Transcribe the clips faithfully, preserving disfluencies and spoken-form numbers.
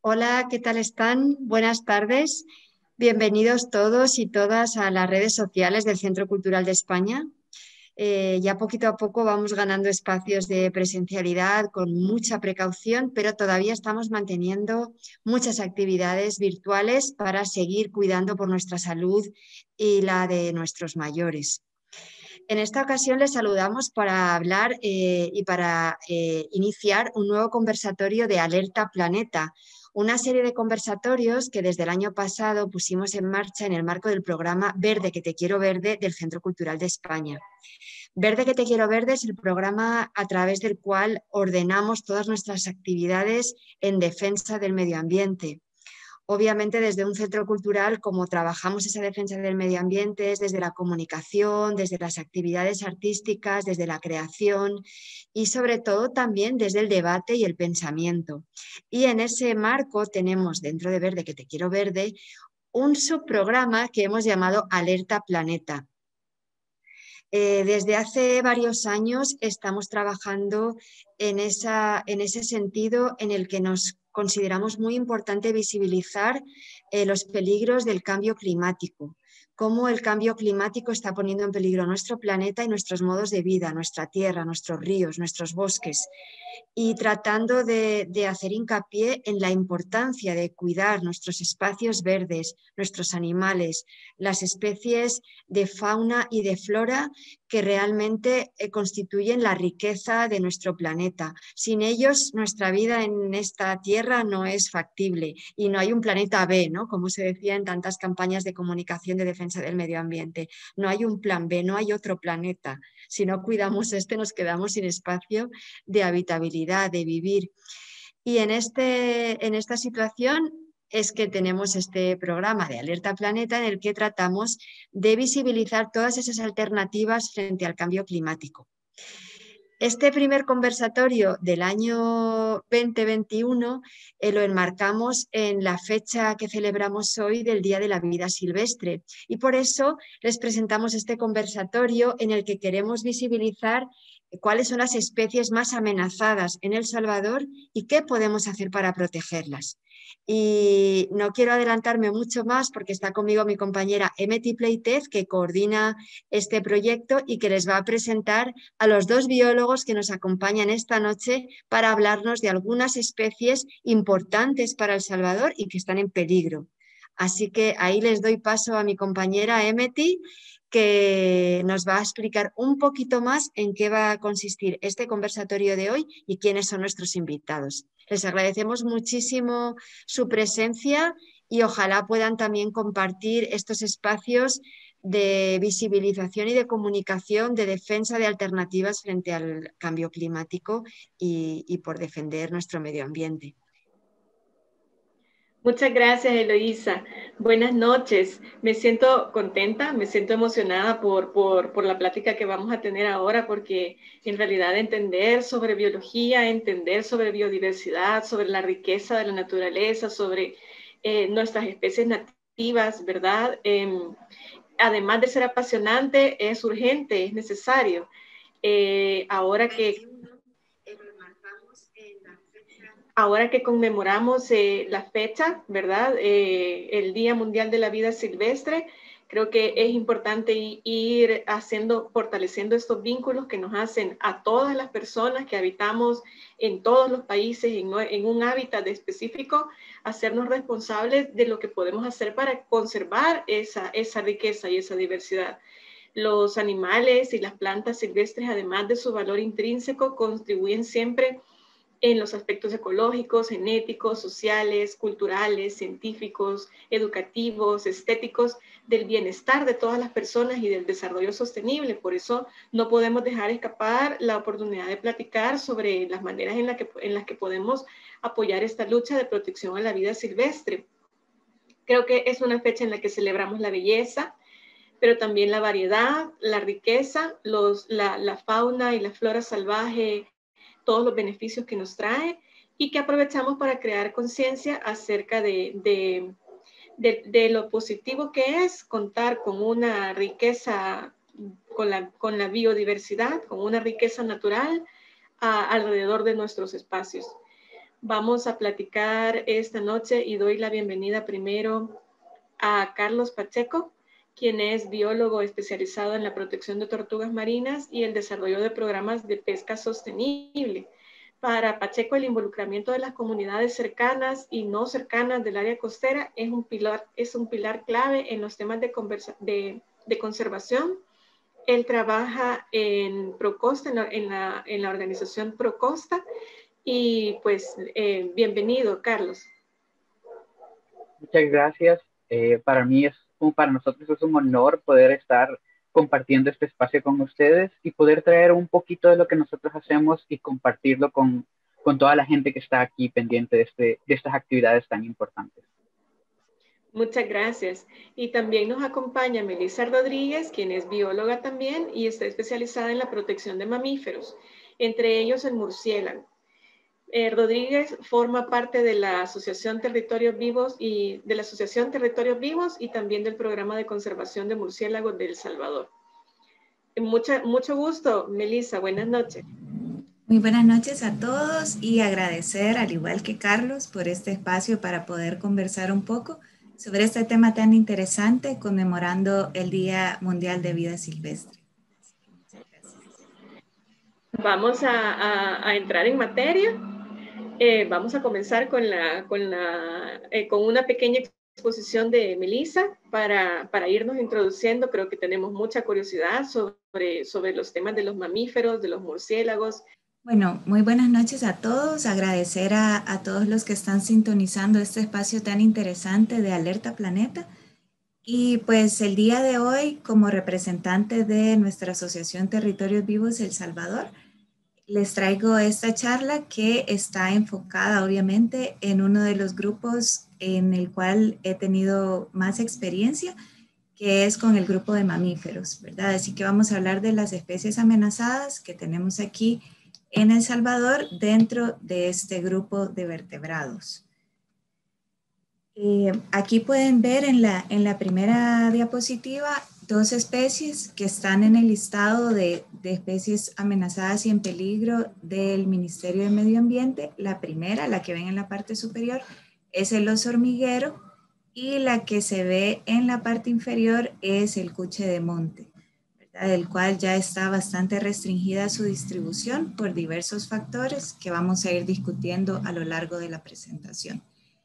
Hola, ¿qué tal están? Buenas tardes. Bienvenidos todos y todas a las redes sociales del Centro Cultural de España. Eh, ya poquito a poco vamos ganando espacios de presencialidad con mucha precaución, pero todavía estamos manteniendo muchas actividades virtuales para seguir cuidando por nuestra salud y la de nuestros mayores. En esta ocasión les saludamos para hablar eh, y para eh, iniciar un nuevo conversatorio de Alerta Planeta, una serie de conversatorios que desde el año pasado pusimos en marcha en el marco del programa Verde que te quiero verde del Centro Cultural de España. Verde que te quiero verde es el programa a través del cual ordenamos todas nuestras actividades en defensa del medio ambiente. Obviamente desde un centro cultural, como trabajamos esa defensa del medio ambiente, es desde la comunicación, desde las actividades artísticas, desde la creación y sobre todo también desde el debate y el pensamiento. Y en ese marco tenemos dentro de Verde que te quiero verde un subprograma que hemos llamado Alerta Planeta. Eh, desde hace varios años estamos trabajando en, esa, en ese sentido en el que nos consideramos muy importante visibilizar eh, los peligros del cambio climático, cómo el cambio climático está poniendo en peligro nuestro planeta y nuestros modos de vida, nuestra tierra, nuestros ríos, nuestros bosques, y tratando de, de hacer hincapié en la importancia de cuidar nuestros espacios verdes, nuestros animales, las especies de fauna y de flora que realmente eh, constituyen la riqueza de nuestro planeta. Sin ellos, nuestra vida en esta tierra no es factible y no hay un planeta B, ¿no? Como se decía en tantas campañas de comunicación de defensa del medio ambiente. No hay un plan B, no hay otro planeta. Si no cuidamos este, nos quedamos sin espacio de habitabilidad, de vivir. Y en, este, en esta situación es que tenemos este programa de Alerta Planeta en el que tratamos de visibilizar todas esas alternativas frente al cambio climático. Este primer conversatorio del año veinte veintiuno eh, lo enmarcamos en la fecha que celebramos hoy del Día de la Vida Silvestre y por eso les presentamos este conversatorio en el que queremos visibilizar cuáles son las especies más amenazadas en El Salvador y qué podemos hacer para protegerlas. Y no quiero adelantarme mucho más porque está conmigo mi compañera Emeti Pleitez, que coordina este proyecto y que les va a presentar a los dos biólogos que nos acompañan esta noche para hablarnos de algunas especies importantes para El Salvador y que están en peligro. Así que ahí les doy paso a mi compañera Emeti, que nos va a explicar un poquito más en qué va a consistir este conversatorio de hoy y quiénes son nuestros invitados. Les agradecemos muchísimo su presencia y ojalá puedan también compartir estos espacios de visibilización y de comunicación, de defensa de alternativas frente al cambio climático y, y por defender nuestro medio ambiente. Muchas gracias, Eloísa. Buenas noches. Me siento contenta, me siento emocionada por, por, por la plática que vamos a tener ahora, porque en realidad entender sobre biología, entender sobre biodiversidad, sobre la riqueza de la naturaleza, sobre eh, nuestras especies nativas, ¿verdad? Eh, además de ser apasionante, es urgente, es necesario. Eh, ahora que Ahora que conmemoramos eh, la fecha, ¿verdad? Eh, el Día Mundial de la Vida Silvestre, creo que es importante ir haciendo, fortaleciendo estos vínculos que nos hacen a todas las personas que habitamos en todos los países, en, en un hábitat específico, hacernos responsables de lo que podemos hacer para conservar esa, esa riqueza y esa diversidad. Los animales y las plantas silvestres, además de su valor intrínseco, contribuyen siempre en los aspectos ecológicos, genéticos, sociales, culturales, científicos, educativos, estéticos, del bienestar de todas las personas y del desarrollo sostenible. Por eso no podemos dejar escapar la oportunidad de platicar sobre las maneras en, la que, en las que podemos apoyar esta lucha de protección a la vida silvestre. Creo que es una fecha en la que celebramos la belleza, pero también la variedad, la riqueza, los, la, la fauna y la flora salvaje, todos los beneficios que nos trae y que aprovechamos para crear conciencia acerca de, de, de, de lo positivo que es contar con una riqueza, con la, con la biodiversidad, con una riqueza natural a, alrededor de nuestros espacios. Vamos a platicar esta noche y doy la bienvenida primero a Carlos Pacheco, quien es biólogo especializado en la protección de tortugas marinas y el desarrollo de programas de pesca sostenible. Para Pacheco, el involucramiento de las comunidades cercanas y no cercanas del área costera es un pilar, es un pilar clave en los temas de, conversa, de, de conservación. Él trabaja en Procosta, en la, en la, en la organización Procosta. Y pues, eh, bienvenido, Carlos. Muchas gracias. Eh, para mí es, para nosotros es un honor poder estar compartiendo este espacio con ustedes y poder traer un poquito de lo que nosotros hacemos y compartirlo con, con toda la gente que está aquí pendiente de, este, de estas actividades tan importantes. Muchas gracias. Y también nos acompaña Melissa Rodríguez, quien es bióloga también y está especializada en la protección de mamíferos, entre ellos el murciélago. Eh, Rodríguez forma parte de la Asociación Territorios Vivos y de la Asociación Territorios Vivos y también del Programa de Conservación de Murciélagos de El Salvador. Mucha, mucho gusto, Melissa. Buenas noches. Muy buenas noches a todos y agradecer, al igual que Carlos, por este espacio para poder conversar un poco sobre este tema tan interesante, conmemorando el Día Mundial de Vida Silvestre. Muchas gracias. Vamos a, a, a entrar en materia. Eh, vamos a comenzar con, la, con, la, eh, con una pequeña exposición de Melissa para, para irnos introduciendo. Creo que tenemos mucha curiosidad sobre, sobre los temas de los mamíferos, de los murciélagos. Bueno, muy buenas noches a todos. Agradecer a, a todos los que están sintonizando este espacio tan interesante de Alerta Planeta. Y pues el día de hoy, como representante de nuestra Asociación Territorios Vivos El Salvador, les traigo esta charla que está enfocada obviamente en uno de los grupos en el cual he tenido más experiencia, que es con el grupo de mamíferos, ¿verdad? Así que vamos a hablar de las especies amenazadas que tenemos aquí en El Salvador dentro de este grupo de vertebrados. Eh, aquí pueden ver en la, en la primera diapositiva dos especies que están en el listado de, de especies amenazadas y en peligro del Ministerio de Medio Ambiente. La primera, la que ven en la parte superior, es el oso hormiguero y la que se ve en la parte inferior es el cuche de monte, ¿verdad? Del cual ya está bastante restringida su distribución por diversos factores que vamos a ir discutiendo a lo largo de la presentación.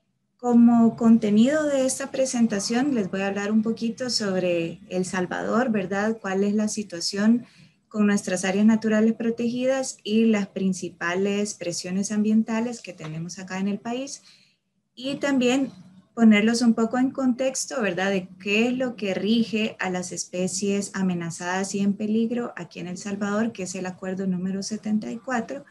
Como contenido de esta presentación les voy a hablar un poquito sobre El Salvador, ¿verdad? Cuál es la situación con nuestras áreas naturales protegidas y las principales presiones ambientales que tenemos acá en el país. Y también ponerlos un poco en contexto, ¿verdad? De qué es lo que rige a las especies amenazadas y en peligro aquí en El Salvador, que es el acuerdo número setenta y cuatro.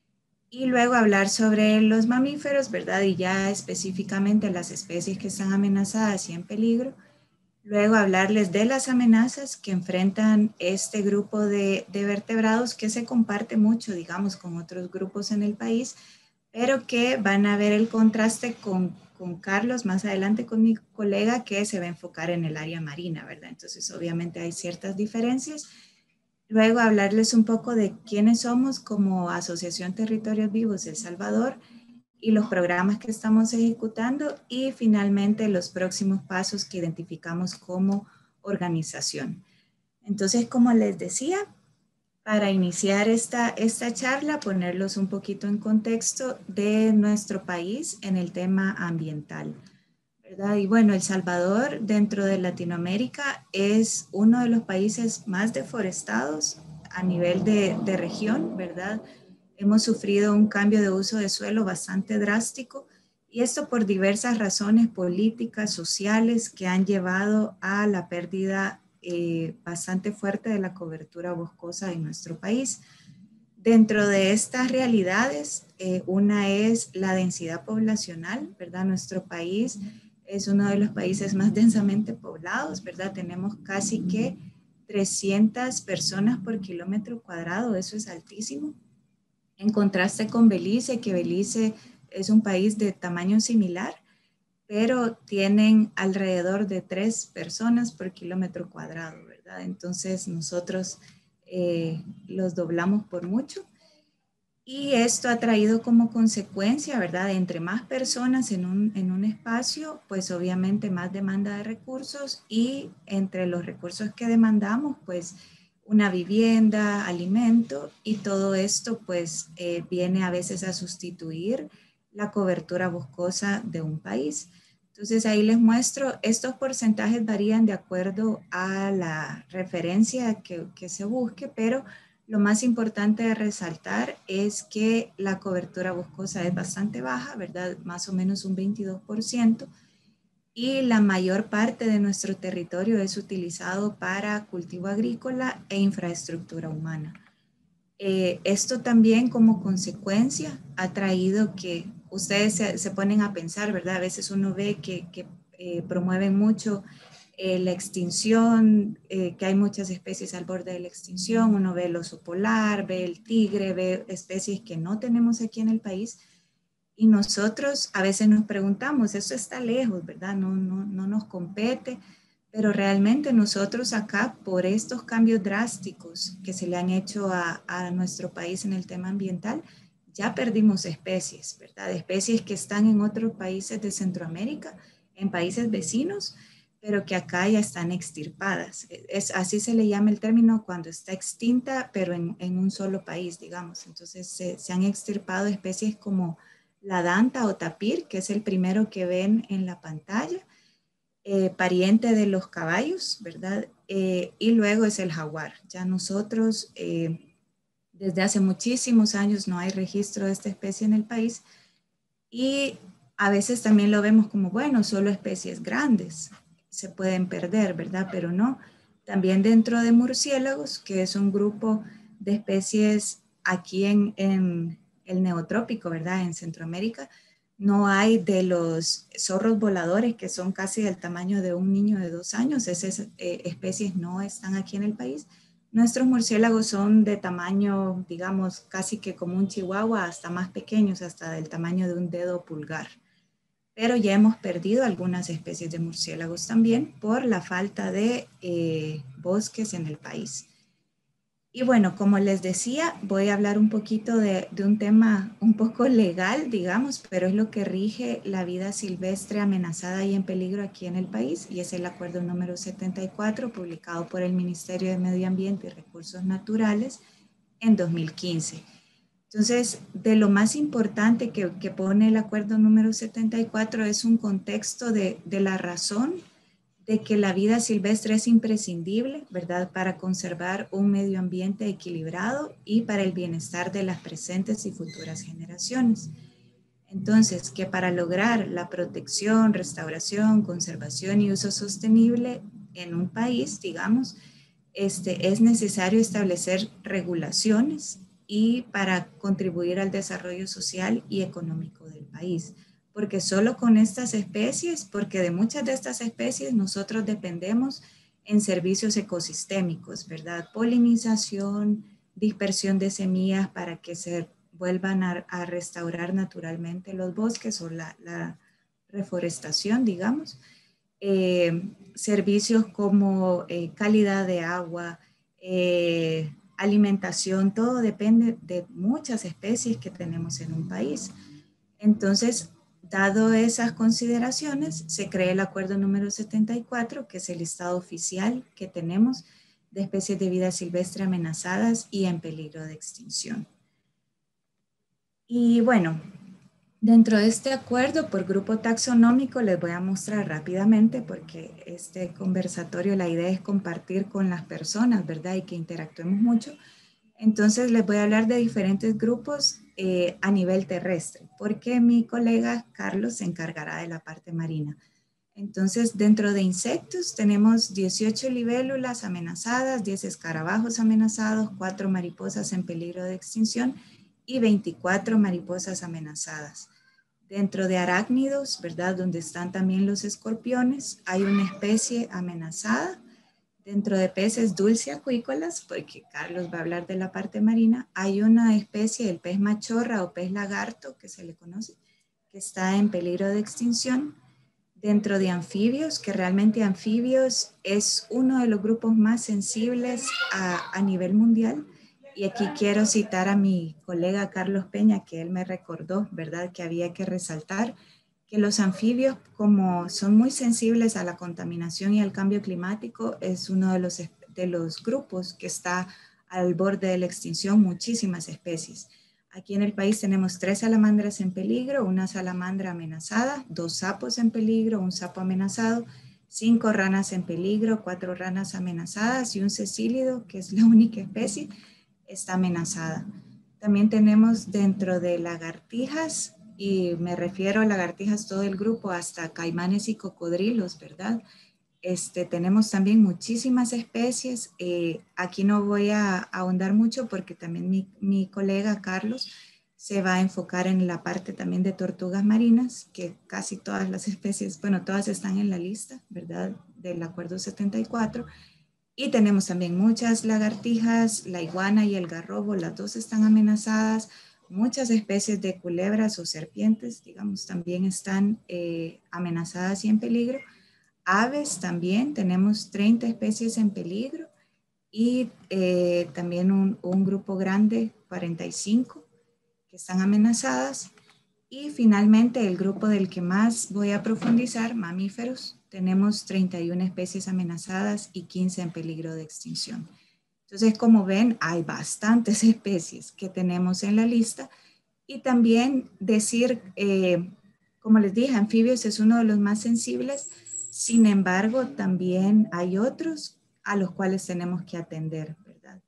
Y luego hablar sobre los mamíferos, ¿verdad? Y ya específicamente las especies que están amenazadas y en peligro. Luego hablarles de las amenazas que enfrentan este grupo de, de vertebrados que se comparte mucho, digamos, con otros grupos en el país, pero que van a ver el contraste con, con Carlos más adelante, con mi colega, que se va a enfocar en el área marina, ¿verdad? Entonces, obviamente hay ciertas diferencias. Luego hablarles un poco de quiénes somos como Asociación Territorios Vivos El Salvador y los programas que estamos ejecutando y finalmente los próximos pasos que identificamos como organización. Entonces, como les decía, para iniciar esta, esta charla, ponerlos un poquito en contexto de nuestro país en el tema ambiental, ¿verdad? Y bueno, El Salvador dentro de Latinoamérica es uno de los países más deforestados a nivel de, de región, ¿verdad? Hemos sufrido un cambio de uso de suelo bastante drástico y esto por diversas razones políticas, sociales que han llevado a la pérdida eh, bastante fuerte de la cobertura boscosa en nuestro país. Dentro de estas realidades, eh, una es la densidad poblacional, ¿verdad? Nuestro país es uno de los países más densamente poblados, ¿verdad? Tenemos casi que trescientas personas por kilómetro cuadrado, eso es altísimo. En contraste con Belice, que Belice es un país de tamaño similar, pero tienen alrededor de tres personas por kilómetro cuadrado, ¿verdad? Entonces nosotros eh, los doblamos por mucho. Y esto ha traído como consecuencia, ¿verdad? Entre más personas en un, en un espacio, pues obviamente más demanda de recursos, y entre los recursos que demandamos, pues una vivienda, alimento, y todo esto pues eh, viene a veces a sustituir la cobertura boscosa de un país. Entonces ahí les muestro, estos porcentajes varían de acuerdo a la referencia que, que se busque, pero lo más importante de resaltar es que la cobertura boscosa es bastante baja, ¿verdad? Más o menos un veintidós por ciento, y la mayor parte de nuestro territorio es utilizado para cultivo agrícola e infraestructura humana. Eh, esto también como consecuencia ha traído que ustedes se, se ponen a pensar, ¿verdad? A veces uno ve que, que eh, promueven mucho eh, la extinción, eh, que hay muchas especies al borde de la extinción. Uno ve el oso polar, ve el tigre, ve especies que no tenemos aquí en el país. Y nosotros a veces nos preguntamos, eso está lejos, ¿verdad? No, no, no nos compete. Pero realmente nosotros acá, por estos cambios drásticos que se le han hecho a, a nuestro país en el tema ambiental, ya perdimos especies, ¿verdad? Especies que están en otros países de Centroamérica, en países vecinos, pero que acá ya están extirpadas. Es, así se le llama el término cuando está extinta, pero en, en un solo país, digamos. Entonces se, se han extirpado especies como la danta o tapir, que es el primero que ven en la pantalla, eh, pariente de los caballos, ¿verdad? Eh, y luego es el jaguar. Ya nosotros, eh, desde hace muchísimos años no hay registro de esta especie en el país, y a veces también lo vemos como, bueno, solo especies grandes se pueden perder, ¿verdad? Pero no. También dentro de murciélagos, que es un grupo de especies aquí en, en el neotrópico, ¿verdad? En Centroamérica, no hay de los zorros voladores, que son casi del tamaño de un niño de dos años. Esas eh, especies no están aquí en el país. Nuestros murciélagos son de tamaño, digamos, casi que como un chihuahua, hasta más pequeños, hasta del tamaño de un dedo pulgar. Pero ya hemos perdido algunas especies de murciélagos también por la falta de eh, bosques en el país. Y bueno, como les decía, voy a hablar un poquito de, de un tema un poco legal, digamos, pero es lo que rige la vida silvestre amenazada y en peligro aquí en el país, y es el acuerdo número setenta y cuatro, publicado por el Ministerio de Medio Ambiente y Recursos Naturales en dos mil quince. Entonces, de lo más importante que, que pone el acuerdo número setenta y cuatro es un contexto de, de la razón de que la vida silvestre es imprescindible, ¿verdad?, para conservar un medio ambiente equilibrado y para el bienestar de las presentes y futuras generaciones. Entonces, que para lograr la protección, restauración, conservación y uso sostenible en un país, digamos, este, es necesario establecer regulaciones y para contribuir al desarrollo social y económico del país. Porque solo con estas especies, porque de muchas de estas especies nosotros dependemos en servicios ecosistémicos, ¿verdad? Polinización, dispersión de semillas para que se vuelvan a, a restaurar naturalmente los bosques, o la, la reforestación, digamos. Eh, servicios como eh, calidad de agua, eh, alimentación, todo depende de muchas especies que tenemos en un país. Entonces, dado esas consideraciones, se crea el acuerdo número setenta y cuatro, que es el listado oficial que tenemos de especies de vida silvestre amenazadas y en peligro de extinción. Y bueno, dentro de este acuerdo por grupo taxonómico les voy a mostrar rápidamente, porque este conversatorio, la idea es compartir con las personas, ¿verdad? Y que interactuemos mucho. Entonces les voy a hablar de diferentes grupos eh, a nivel terrestre, porque mi colega Carlos se encargará de la parte marina. Entonces, dentro de insectos tenemos dieciocho libélulas amenazadas, diez escarabajos amenazados, cuatro mariposas en peligro de extinción y veinticuatro mariposas amenazadas. Dentro de arácnidos, ¿verdad?, donde están también los escorpiones, hay una especie amenazada. Dentro de peces dulceacuícolas, porque Carlos va a hablar de la parte marina, hay una especie, el pez machorra o pez lagarto, que se le conoce, que está en peligro de extinción. Dentro de anfibios, que realmente anfibios es uno de los grupos más sensibles a, a nivel mundial, Y aquí quiero citar a mi colega Carlos Peña, que él me recordó, ¿verdad?, que había que resaltar que los anfibios, como son muy sensibles a la contaminación y al cambio climático, es uno de los, de los grupos que está al borde de la extinción, muchísimas especies. Aquí en el país tenemos tres salamandras en peligro, una salamandra amenazada, dos sapos en peligro, un sapo amenazado, cinco ranas en peligro, cuatro ranas amenazadas y un cecílido, que es la única especie, está amenazada. También tenemos dentro de lagartijas, y me refiero a lagartijas todo el grupo, hasta caimanes y cocodrilos, ¿verdad? Este, tenemos también muchísimas especies. Eh, aquí no voy a, a ahondar mucho porque también mi, mi colega Carlos se va a enfocar en la parte también de tortugas marinas, que casi todas las especies, bueno, todas están en la lista, ¿verdad?, del Acuerdo setenta y cuatro. Y tenemos también muchas lagartijas, la iguana y el garrobo, las dos están amenazadas. Muchas especies de culebras o serpientes, digamos, también están eh, amenazadas y en peligro. Aves también, tenemos treinta especies en peligro y eh, también un, un grupo grande, cuarenta y cinco, que están amenazadas. Y finalmente el grupo del que más voy a profundizar, mamíferos, tenemos treinta y una especies amenazadas y quince en peligro de extinción. Entonces, como ven, hay bastantes especies que tenemos en la lista. Y también decir, eh, como les dije, anfibios es uno de los más sensibles. Sin embargo, también hay otros a los cuales tenemos que atender, ¿verdad?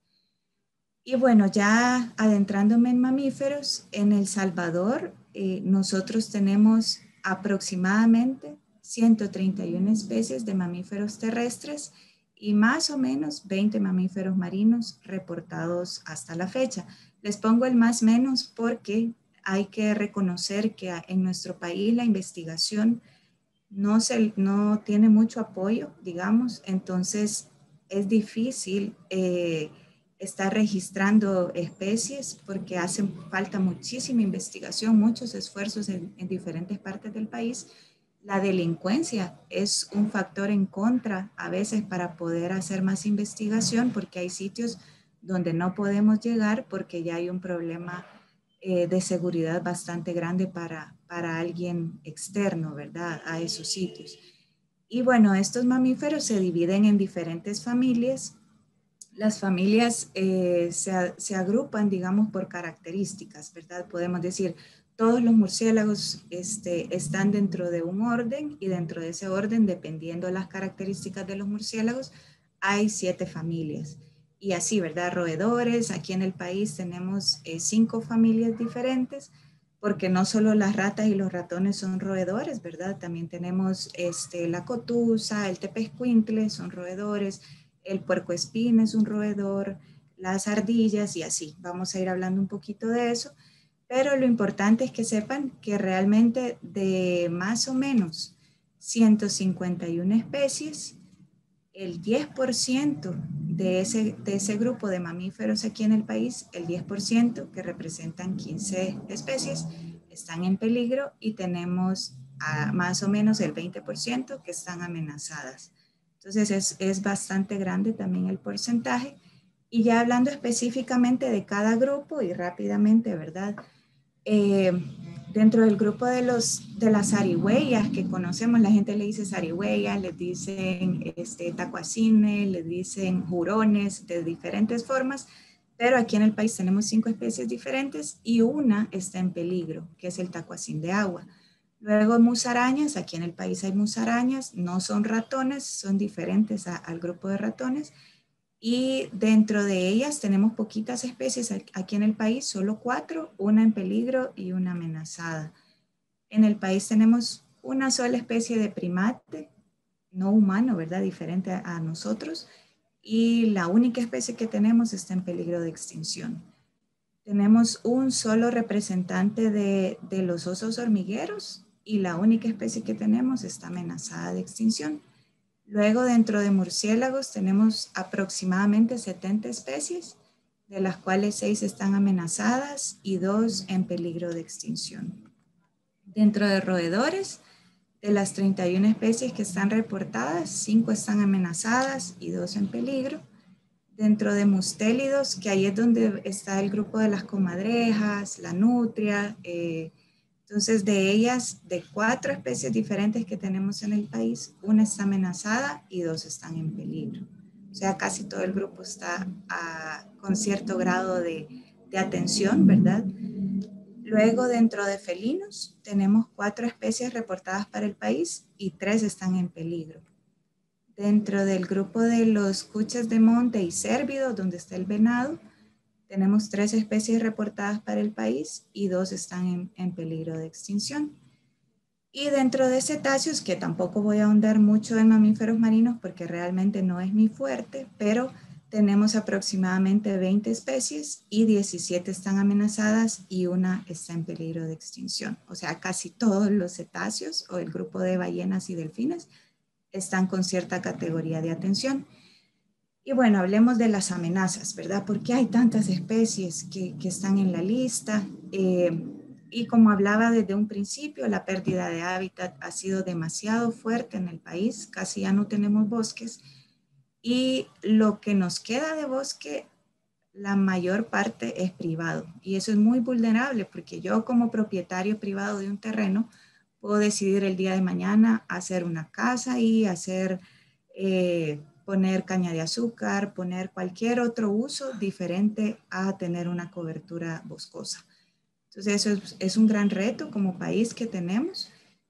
Y bueno, ya adentrándome en mamíferos, en El Salvador eh, nosotros tenemos aproximadamente ciento treinta y una especies de mamíferos terrestres y más o menos veinte mamíferos marinos reportados hasta la fecha. Les pongo el más menos porque hay que reconocer que en nuestro país la investigación no, se, no tiene mucho apoyo, digamos, entonces es difícil eh, estar registrando especies porque hace falta muchísima investigación, muchos esfuerzos en, en diferentes partes del país. La delincuencia es un factor en contra a veces para poder hacer más investigación porque hay sitios donde no podemos llegar porque ya hay un problema eh, de seguridad bastante grande para, para alguien externo, ¿verdad?, a esos sitios. Y bueno, estos mamíferos se dividen en diferentes familias. Las familias eh, se, se agrupan, digamos, por características, ¿verdad? Podemos decir, todos los murciélagos este, están dentro de un orden y dentro de ese orden, dependiendo de las características de los murciélagos, hay siete familias. Y así, ¿verdad? Roedores, aquí en el país tenemos eh, cinco familias diferentes, porque no solo las ratas y los ratones son roedores, ¿verdad? También tenemos este, la cotusa, el tepezcuintle, son roedores, el puercoespín es un roedor, las ardillas y así. Vamos a ir hablando un poquito de eso, pero lo importante es que sepan que realmente de más o menos ciento cincuenta y una especies, el diez por ciento de ese, de ese grupo de mamíferos aquí en el país, el diez por ciento que representan quince especies, están en peligro y tenemos a más o menos el veinte por ciento que están amenazadas. Entonces es, es bastante grande también el porcentaje. Y ya hablando específicamente de cada grupo y rápidamente, ¿verdad? Eh, dentro del grupo de, los, de las zarigüeyas que conocemos, la gente le dice zarigüeyas, les dicen este, tacuacines, les dicen jurones de diferentes formas, pero aquí en el país tenemos cinco especies diferentes y una está en peligro, que es el tacuacín de agua. Luego musarañas, aquí en el país hay musarañas, no son ratones, son diferentes a, al grupo de ratones. Y dentro de ellas tenemos poquitas especies aquí en el país, solo cuatro, una en peligro y una amenazada. En el país tenemos una sola especie de primate, no humano, ¿verdad? Diferente a, a nosotros. Y la única especie que tenemos está en peligro de extinción. Tenemos un solo representante de, de los osos hormigueros y la única especie que tenemos está amenazada de extinción. Luego, dentro de murciélagos, tenemos aproximadamente setenta especies, de las cuales seis están amenazadas y dos en peligro de extinción. Dentro de roedores, de las treinta y una especies que están reportadas, cinco están amenazadas y dos en peligro. Dentro de mustélidos, que ahí es donde está el grupo de las comadrejas, la nutria. Eh, entonces, de ellas, de cuatro especies diferentes que tenemos en el país, una está amenazada y dos están en peligro. O sea, casi todo el grupo está a, con cierto grado de, de atención, ¿verdad? Luego, dentro de felinos, tenemos cuatro especies reportadas para el país y tres están en peligro. Dentro del grupo de los cuches de monte y cérvidos, donde está el venado, tenemos tres especies reportadas para el país y dos están en, en peligro de extinción. Y dentro de cetáceos, que tampoco voy a ahondar mucho en mamíferos marinos porque realmente no es mi fuerte, pero tenemos aproximadamente veinte especies y diecisiete están amenazadas y una está en peligro de extinción. O sea, casi todos los cetáceos o el grupo de ballenas y delfines están con cierta categoría de atención. Y bueno, hablemos de las amenazas, ¿verdad? ¿Por qué hay tantas especies que, que están en la lista? Eh, y como hablaba desde un principio, la pérdida de hábitat ha sido demasiado fuerte en el país, casi ya no tenemos bosques. Y lo que nos queda de bosque, la mayor parte es privado. Y eso es muy vulnerable porque yo como propietario privado de un terreno, puedo decidir el día de mañana hacer una casa y hacer, eh, poner caña de azúcar, poner cualquier otro uso diferente a tener una cobertura boscosa. Entonces eso es, es un gran reto como país que tenemos.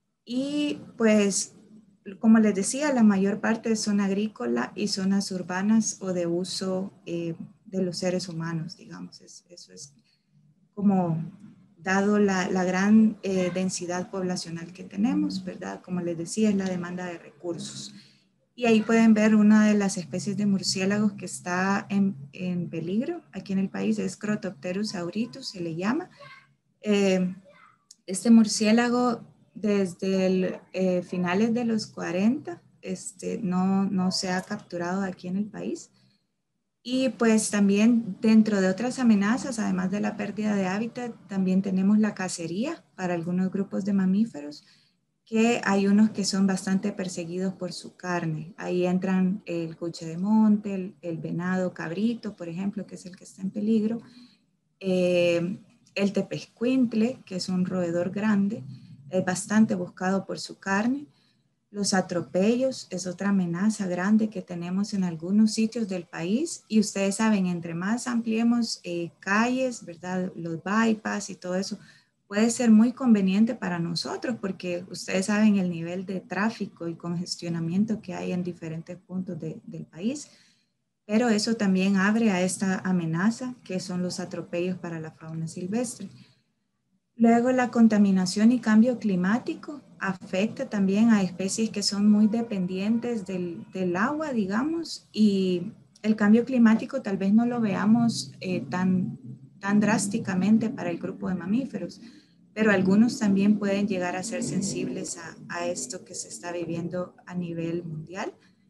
Y pues, como les decía, la mayor parte es zona agrícola y zonas urbanas o de uso eh, de los seres humanos, digamos. Es, eso es como dado la, la gran eh, densidad poblacional que tenemos, ¿verdad? Como les decía, es la demanda de recursos. Y ahí pueden ver una de las especies de murciélagos que está en, en peligro aquí en el país, es Crotopterus auritus, se le llama. Eh, este murciélago desde el, eh, finales de los cuarenta este, no, no se ha capturado aquí en el país. Y pues también dentro de otras amenazas, además de la pérdida de hábitat, también tenemos la cacería para algunos grupos de mamíferos, que hay unos que son bastante perseguidos por su carne. Ahí entran el cuche de monte, el, el venado cabrito, por ejemplo, que es el que está en peligro, eh, el tepezcuintle, que es un roedor grande, es bastante buscado por su carne. Los atropellos es otra amenaza grande que tenemos en algunos sitios del país y ustedes saben, entre más ampliemos eh, calles, ¿verdad? Los bypass y todo eso, puede ser muy conveniente para nosotros porque ustedes saben el nivel de tráfico y congestionamiento que hay en diferentes puntos de, del país, pero eso también abre a esta amenaza que son los atropellos para la fauna silvestre. Luego, la contaminación y cambio climático afecta también a especies que son muy dependientes del, del agua, digamos, y el cambio climático tal vez no lo veamos eh, tan, tan drásticamente para el grupo de mamíferos, pero algunos también pueden llegar a ser sensibles a, a esto que se está viviendo a nivel mundial.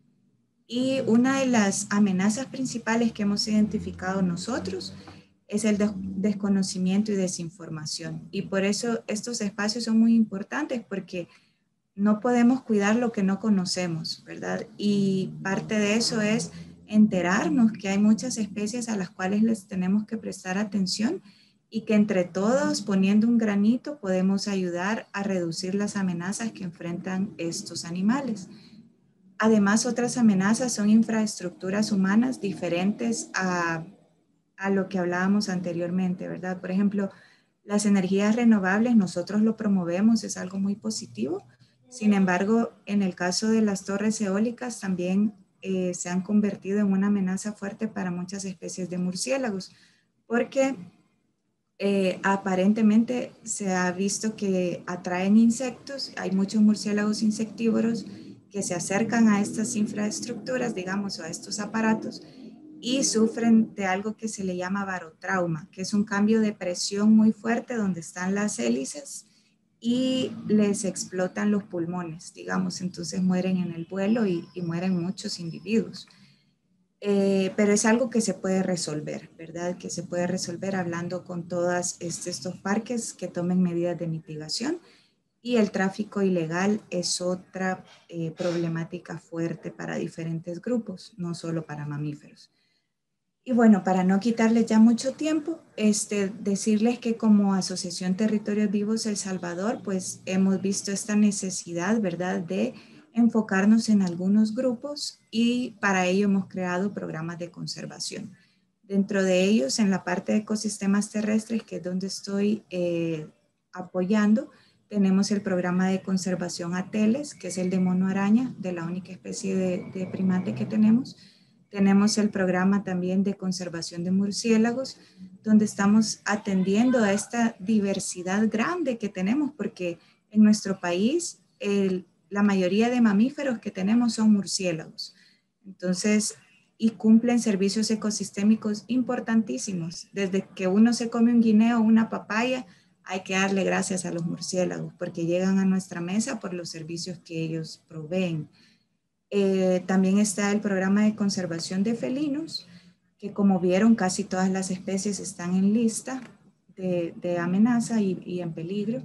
Y una de las amenazas principales que hemos identificado nosotros es el desconocimiento y desinformación. Y por eso estos espacios son muy importantes porque no podemos cuidar lo que no conocemos, ¿verdad? Y parte de eso es enterarnos que hay muchas especies a las cuales les tenemos que prestar atención y que entre todos, poniendo un granito, podemos ayudar a reducir las amenazas que enfrentan estos animales. Además, otras amenazas son infraestructuras humanas diferentes a a lo que hablábamos anteriormente, ¿verdad? Por ejemplo, las energías renovables, nosotros lo promovemos, es algo muy positivo. Sin embargo, en el caso de las torres eólicas también eh, se han convertido en una amenaza fuerte para muchas especies de murciélagos, porque eh, aparentemente se ha visto que atraen insectos, hay muchos murciélagos insectívoros que se acercan a estas infraestructuras, digamos, o a estos aparatos, y sufren de algo que se le llama barotrauma, que es un cambio de presión muy fuerte donde están las hélices y les explotan los pulmones, digamos, entonces mueren en el vuelo y, y mueren muchos individuos. Eh, pero es algo que se puede resolver, ¿verdad? Que se puede resolver hablando con todos este, estos parques que tomen medidas de mitigación. Y el tráfico ilegal es otra eh, problemática fuerte para diferentes grupos, no solo para mamíferos. Y bueno, para no quitarles ya mucho tiempo, este, decirles que como Asociación Territorios Vivos El Salvador, pues hemos visto esta necesidad, ¿verdad?, de enfocarnos en algunos grupos y para ello hemos creado programas de conservación. Dentro de ellos, en la parte de ecosistemas terrestres, que es donde estoy eh, apoyando, tenemos el programa de conservación Ateles, que es el de mono araña, de la única especie de, de primate que tenemos. Tenemos el programa también de conservación de murciélagos, donde estamos atendiendo a esta diversidad grande que tenemos, porque en nuestro país el, la mayoría de mamíferos que tenemos son murciélagos. Entonces, y cumplen servicios ecosistémicos importantísimos. Desde que uno se come un guineo o una papaya, hay que darle gracias a los murciélagos, porque llegan a nuestra mesa por los servicios que ellos proveen. Eh, también está el programa de conservación de felinos, que como vieron casi todas las especies están en lista de, de amenaza y, y en peligro.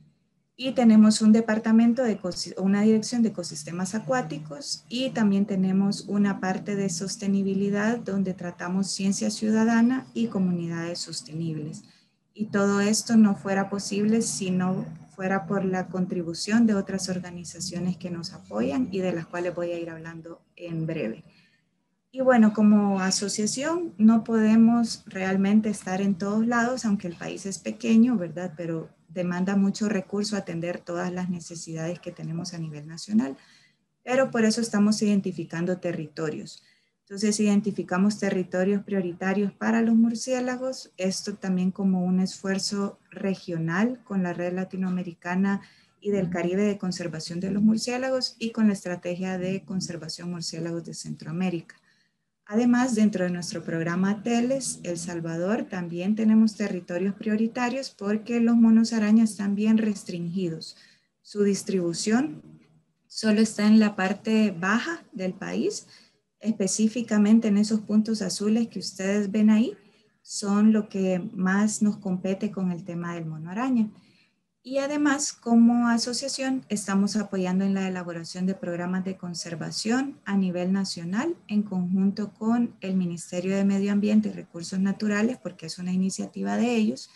Y tenemos un departamento, de una dirección de ecosistemas acuáticos y también tenemos una parte de sostenibilidad donde tratamos ciencia ciudadana y comunidades sostenibles. Y todo esto no fuera posible si no fuera por la contribución de otras organizaciones que nos apoyan y de las cuales voy a ir hablando en breve. Y bueno, como asociación no podemos realmente estar en todos lados, aunque el país es pequeño, ¿verdad? Pero demanda mucho recurso atender todas las necesidades que tenemos a nivel nacional. Pero por eso estamos identificando territorios. Entonces identificamos territorios prioritarios para los murciélagos, esto también como un esfuerzo regional con la Red Latinoamericana y del Caribe de Conservación de los Murciélagos y con la Estrategia de Conservación Murciélagos de Centroamérica. Además, dentro de nuestro programa Teles, El Salvador, también tenemos territorios prioritarios porque los monos araña están bien restringidos. Su distribución solo está en la parte baja del país, específicamente en esos puntos azules que ustedes ven ahí, son lo que más nos compete con el tema del mono araña. Y además, como asociación, estamos apoyando en la elaboración de programas de conservación a nivel nacional en conjunto con el Ministerio de Medio Ambiente y Recursos Naturales, porque es una iniciativa de ellos,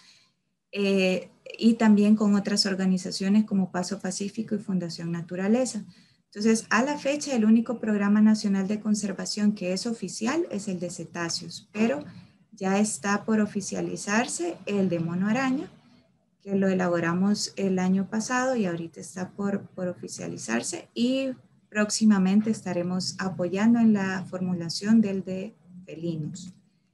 eh, y también con otras organizaciones como Paso Pacífico y Fundación Naturaleza. Entonces, a la fecha, el único programa nacional de conservación que es oficial es el de cetáceos, pero ya está por oficializarse el de mono araña, que lo elaboramos el año pasado y ahorita está por, por oficializarse y próximamente estaremos apoyando en la formulación del de felinos.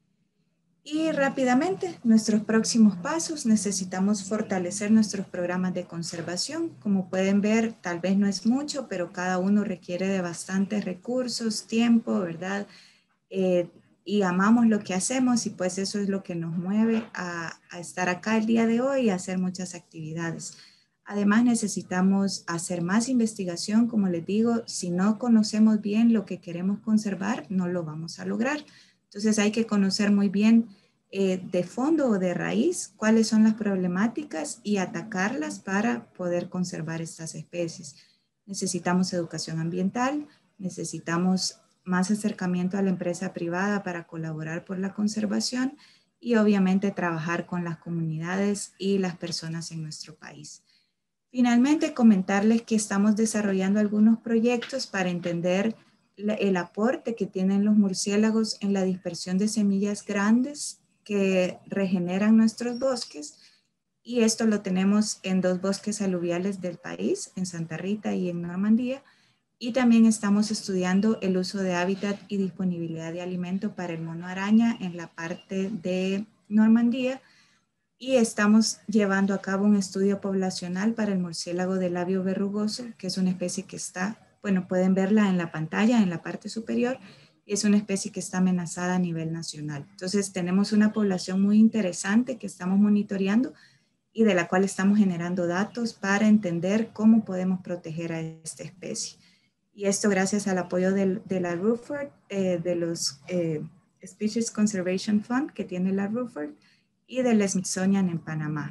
Y rápidamente, nuestros próximos pasos, necesitamos fortalecer nuestros programas de conservación. Como pueden ver, tal vez no es mucho, pero cada uno requiere de bastantes recursos, tiempo, ¿verdad? Eh, y amamos lo que hacemos y pues eso es lo que nos mueve a, a estar acá el día de hoy y a hacer muchas actividades. Además, necesitamos hacer más investigación, como les digo, si no conocemos bien lo que queremos conservar, no lo vamos a lograr. Entonces hay que conocer muy bien eh, de fondo o de raíz cuáles son las problemáticas y atacarlas para poder conservar estas especies. Necesitamos educación ambiental, necesitamos más acercamiento a la empresa privada para colaborar por la conservación y obviamente trabajar con las comunidades y las personas en nuestro país. Finalmente, comentarles que estamos desarrollando algunos proyectos para entender el aporte que tienen los murciélagos en la dispersión de semillas grandes que regeneran nuestros bosques, y esto lo tenemos en dos bosques aluviales del país, en Santa Rita y en Normandía, y también estamos estudiando el uso de hábitat y disponibilidad de alimento para el mono araña en la parte de Normandía, y estamos llevando a cabo un estudio poblacional para el murciélago de labio verrugoso, que es una especie que está, bueno, pueden verla en la pantalla, en la parte superior, y es una especie que está amenazada a nivel nacional. Entonces tenemos una población muy interesante que estamos monitoreando y de la cual estamos generando datos para entender cómo podemos proteger a esta especie. Y esto gracias al apoyo de, de la Rutherford, eh, de los eh, Species Conservation Fund que tiene la Rutherford, y del Smithsonian en Panamá.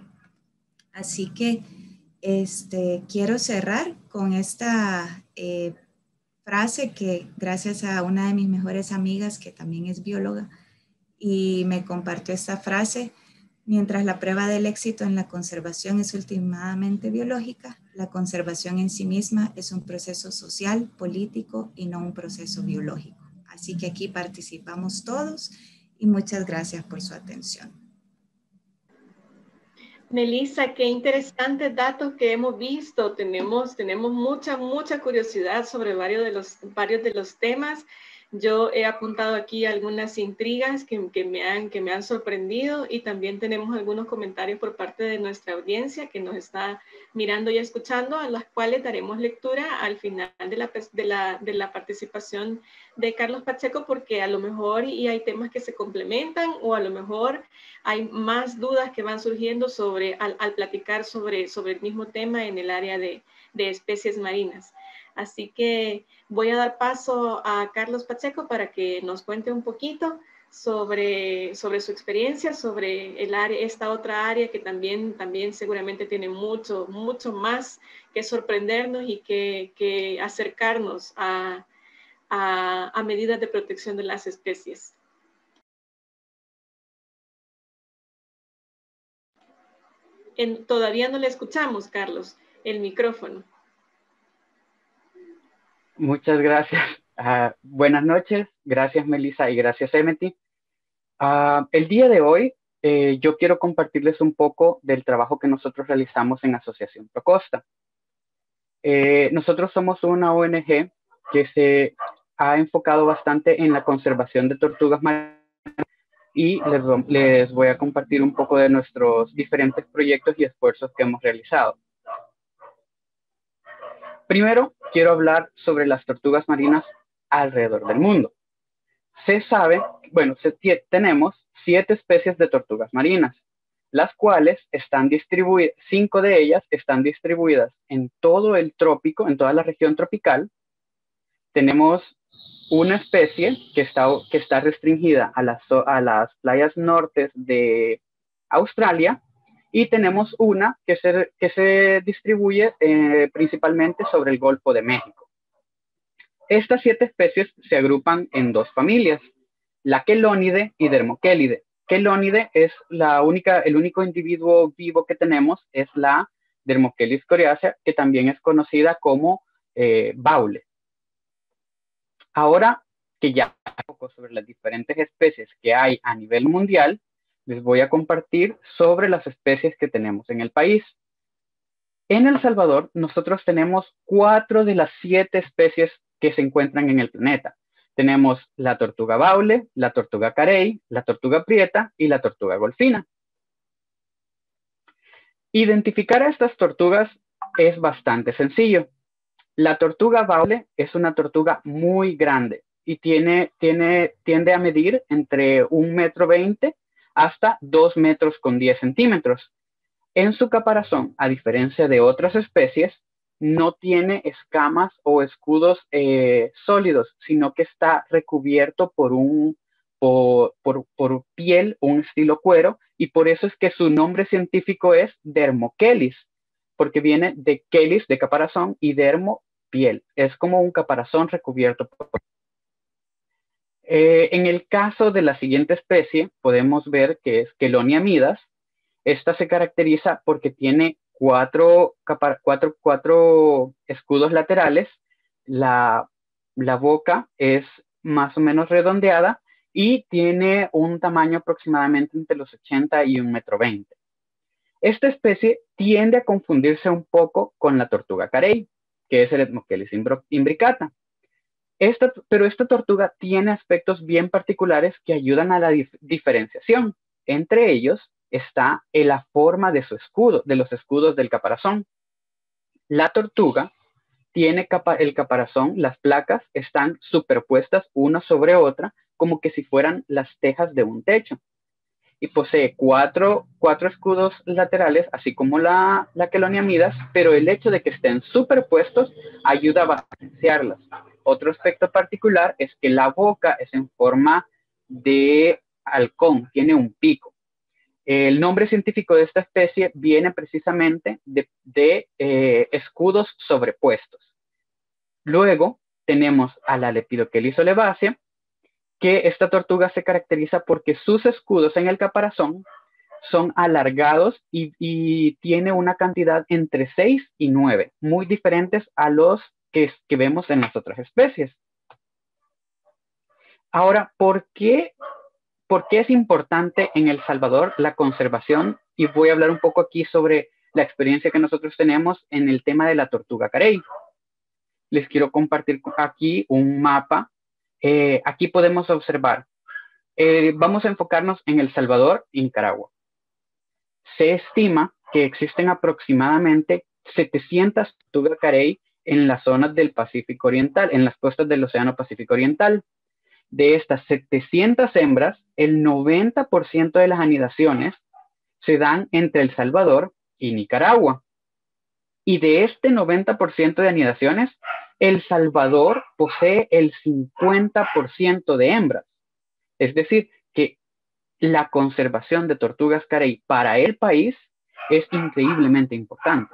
Así que este, quiero cerrar con esta eh, frase que gracias a una de mis mejores amigas, que también es bióloga, y me compartió esta frase: mientras la prueba del éxito en la conservación es últimamente biológica, la conservación en sí misma es un proceso social, político y no un proceso biológico. Así que aquí participamos todos y muchas gracias por su atención. Melissa, qué interesantes datos que hemos visto. Tenemos, tenemos mucha, mucha curiosidad sobre varios de los, varios de los temas. Yo he apuntado aquí algunas intrigas que, que, me han, que me han sorprendido, y también tenemos algunos comentarios por parte de nuestra audiencia que nos está mirando y escuchando, a las cuales daremos lectura al final de la, de la, de la participación de Carlos Pacheco, porque a lo mejor y hay temas que se complementan, o a lo mejor hay más dudas que van surgiendo sobre, al, al platicar sobre, sobre el mismo tema en el área de, de especies marinas. Así que voy a dar paso a Carlos Pacheco para que nos cuente un poquito sobre, sobre su experiencia, sobre el área, esta otra área que también, también seguramente tiene mucho, mucho más que sorprendernos y que, que acercarnos a, a, a medidas de protección de las especies. En, todavía no le escuchamos, Carlos, el micrófono. Muchas gracias. Uh, buenas noches. Gracias, Melissa, y gracias, Emeti. Uh, el día de hoy, eh, yo quiero compartirles un poco del trabajo que nosotros realizamos en Asociación Procosta. Eh, nosotros somos una O N G que se ha enfocado bastante en la conservación de tortugas marinas, y les, les voy a compartir un poco de nuestros diferentes proyectos y esfuerzos que hemos realizado. Primero, quiero hablar sobre las tortugas marinas alrededor del mundo. Se sabe, bueno, se, tenemos siete especies de tortugas marinas, las cuales están distribuidas, cinco de ellas están distribuidas en todo el trópico, en toda la región tropical. Tenemos una especie que está, que está restringida a las, a las playas nortes de Australia, y tenemos una que se, que se distribuye eh, principalmente sobre el Golfo de México. Estas siete especies se agrupan en dos familias, la quelónide y dermoquélide. Quelónide es la única, el único individuo vivo que tenemos, es la Dermochelis coriacea, que también es conocida como eh, baule. Ahora que ya un poco sobre las diferentes especies que hay a nivel mundial, les voy a compartir sobre las especies que tenemos en el país. En El Salvador, nosotros tenemos cuatro de las siete especies que se encuentran en el planeta. Tenemos la tortuga baule, la tortuga carey, la tortuga prieta y la tortuga golfina. Identificar a estas tortugas es bastante sencillo. La tortuga baule es una tortuga muy grande y tiene, tiene, tiende a medir entre un metro veinte hasta dos metros con diez centímetros. En su caparazón, a diferencia de otras especies, no tiene escamas o escudos eh, sólidos, sino que está recubierto por, un, por, por, por piel, un estilo cuero, y por eso es que su nombre científico es Dermochelis, porque viene de chelis, de caparazón, y dermo, piel. Es como un caparazón recubierto por... Eh, en el caso de la siguiente especie, podemos ver que es Chelonia midas. Esta se caracteriza porque tiene cuatro, cuatro, cuatro escudos laterales, la, la boca es más o menos redondeada y tiene un tamaño aproximadamente entre los ochenta y un metro veinte. Esta especie tiende a confundirse un poco con la tortuga carey, que es el Edmochelis imbricata. Esta, pero esta tortuga tiene aspectos bien particulares que ayudan a la dif diferenciación. Entre ellos está en la forma de su escudo, de los escudos del caparazón. La tortuga tiene capa el caparazón, las placas están superpuestas una sobre otra, como que si fueran las tejas de un techo. Y posee cuatro, cuatro escudos laterales, así como la, la Chelonia midas, pero el hecho de que estén superpuestos ayuda a diferenciarlas. Otro aspecto particular es que la boca es en forma de halcón, tiene un pico. El nombre científico de esta especie viene precisamente de, de eh, escudos sobrepuestos. Luego tenemos a la Lepidopteris olivacea, que esta tortuga se caracteriza porque sus escudos en el caparazón son alargados y, y tiene una cantidad entre seis y nueve, muy diferentes a los que, que vemos en las otras especies. Ahora, ¿por qué, ¿por qué es importante en El Salvador la conservación? Y voy a hablar un poco aquí sobre la experiencia que nosotros tenemos en el tema de la tortuga carey. Les quiero compartir aquí un mapa. Eh, aquí podemos observar, eh, vamos a enfocarnos en El Salvador y Nicaragua. Se estima que existen aproximadamente setecientas tortugas carey en las zonas del Pacífico Oriental, en las costas del Océano Pacífico Oriental. De estas setecientas hembras, el noventa por ciento de las anidaciones se dan entre El Salvador y Nicaragua. Y de este noventa por ciento de anidaciones, El Salvador posee el cincuenta por ciento de hembras. Es decir, que la conservación de tortugas carey para el país es increíblemente importante.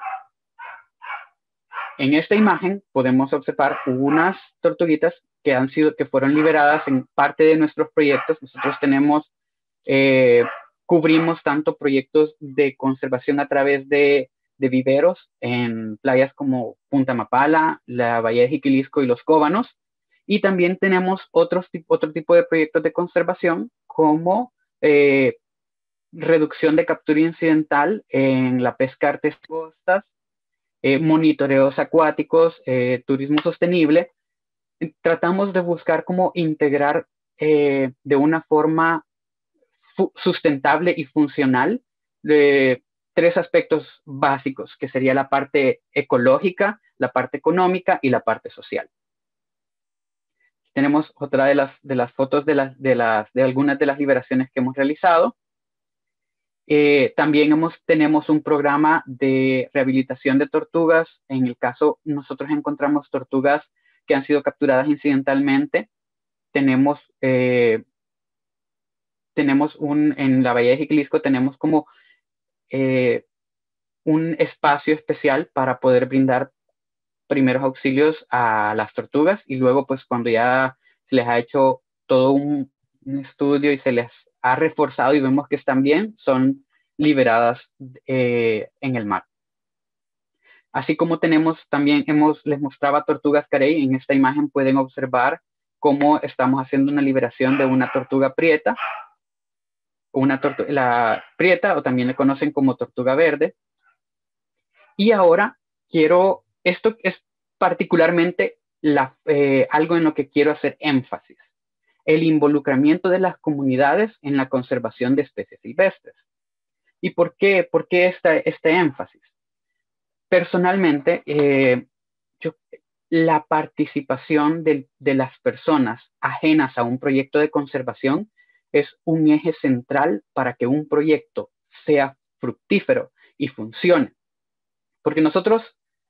En esta imagen podemos observar unas tortuguitas que han sido, que fueron liberadas en parte de nuestros proyectos. Nosotros tenemos, eh, cubrimos tanto proyectos de conservación a través de, de viveros en playas como Punta Mapala, la Bahía de Jiquilisco y Los Cóbanos. Y también tenemos otros, otro tipo de proyectos de conservación como eh, reducción de captura incidental en la pesca artesanal, costas, eh, monitoreos acuáticos, eh, turismo sostenible. Tratamos de buscar cómo integrar eh, de una forma sustentable y funcional de tres aspectos básicos, que sería la parte ecológica, la parte económica y la parte social. Tenemos otra de las, de las fotos de, las, de, las, de algunas de las liberaciones que hemos realizado. Eh, también hemos, tenemos un programa de rehabilitación de tortugas. En el caso, nosotros encontramos tortugas que han sido capturadas incidentalmente. Tenemos, eh, tenemos un, en la Bahía de Jiquilisco tenemos como eh, un espacio especial para poder brindar primeros auxilios a las tortugas, y luego pues cuando ya se les ha hecho todo un, un estudio y se les ha reforzado y vemos que están bien, son liberadas eh, en el mar. Así como tenemos también, hemos, les mostraba tortugas carey. En esta imagen pueden observar cómo estamos haciendo una liberación de una tortuga prieta, una tortu la prieta, o también le conocen como tortuga verde. Y ahora quiero, esto es particularmente la, eh, algo en lo que quiero hacer énfasis, el involucramiento de las comunidades en la conservación de especies silvestres. ¿Y por qué, por qué este, este énfasis? Personalmente, eh, yo, la participación de, de las personas ajenas a un proyecto de conservación es un eje central para que un proyecto sea fructífero y funcione. Porque nosotros,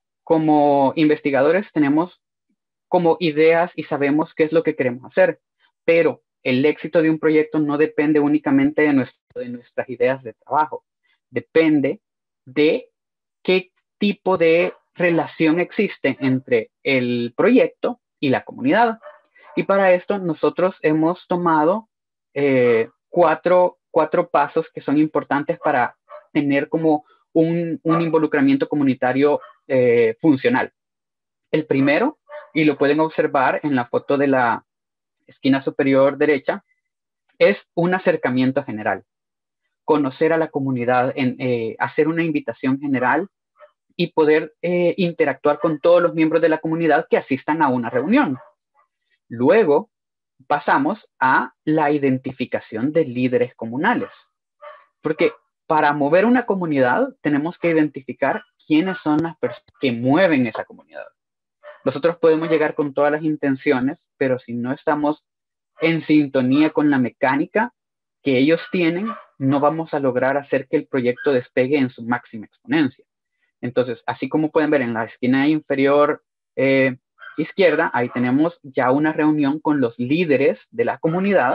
como investigadores, tenemos como ideas y sabemos qué es lo que queremos hacer, pero el éxito de un proyecto no depende únicamente de, nuestro, de nuestras ideas de trabajo, depende de qué tipo de relación existe entre el proyecto y la comunidad. Y para esto nosotros hemos tomado eh, cuatro, cuatro pasos que son importantes para tener como un, un involucramiento comunitario eh, funcional. El primero, y lo pueden observar en la foto de la esquina superior derecha, es un acercamiento general. Conocer a la comunidad, en, eh, hacer una invitación general y poder eh, interactuar con todos los miembros de la comunidad que asistan a una reunión. Luego pasamos a la identificación de líderes comunales, porque para mover una comunidad tenemos que identificar quiénes son las personas que mueven esa comunidad. Nosotros podemos llegar con todas las intenciones, pero si no estamos en sintonía con la mecánica que ellos tienen, no vamos a lograr hacer que el proyecto despegue en su máxima exponencia. Entonces, así como pueden ver en la esquina inferior eh, izquierda, ahí tenemos ya una reunión con los líderes de la comunidad.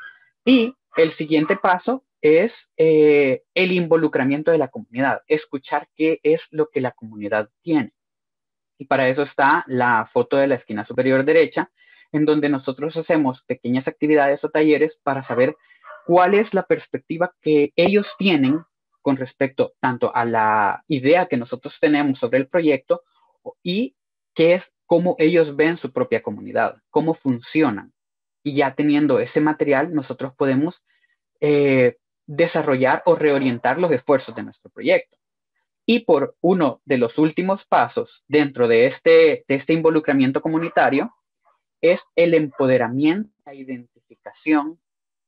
Y el siguiente paso es eh, el involucramiento de la comunidad, escuchar qué es lo que la comunidad tiene. Y para eso está la foto de la esquina superior derecha, en donde nosotros hacemos pequeñas actividades o talleres para saber cuál es la perspectiva que ellos tienen con respecto tanto a la idea que nosotros tenemos sobre el proyecto y qué es cómo ellos ven su propia comunidad, cómo funcionan. Y ya teniendo ese material, nosotros podemos eh, desarrollar o reorientar los esfuerzos de nuestro proyecto. Y por uno de los últimos pasos dentro de este, de este involucramiento comunitario es el empoderamiento, la identificación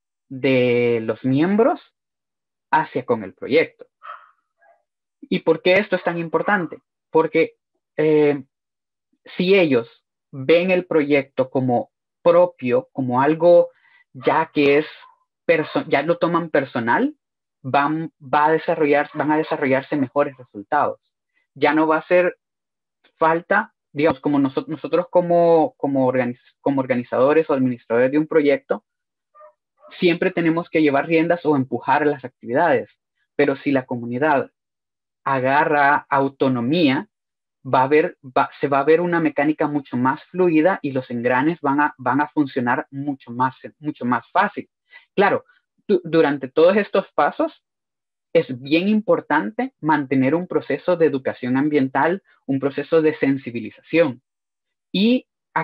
de los miembros hacia con el proyecto. ¿Y por qué esto es tan importante? Porque eh, si ellos ven el proyecto como propio, como algo ya que es, ya lo toman personal, van, va a desarrollar, van a desarrollarse mejores resultados. Ya no va a hacer falta, digamos, como nosotros, nosotros como, como, organiz, como organizadores o administradores de un proyecto, siempre tenemos que llevar riendas o empujar las actividades. Pero si la comunidad agarra autonomía, va a haber, va, se va a ver una mecánica mucho más fluida y los engranes van a, van a funcionar mucho más, mucho más fácil. Claro, durante todos estos pasos es bien importante mantener un proceso de educación ambiental, un proceso de sensibilización. Y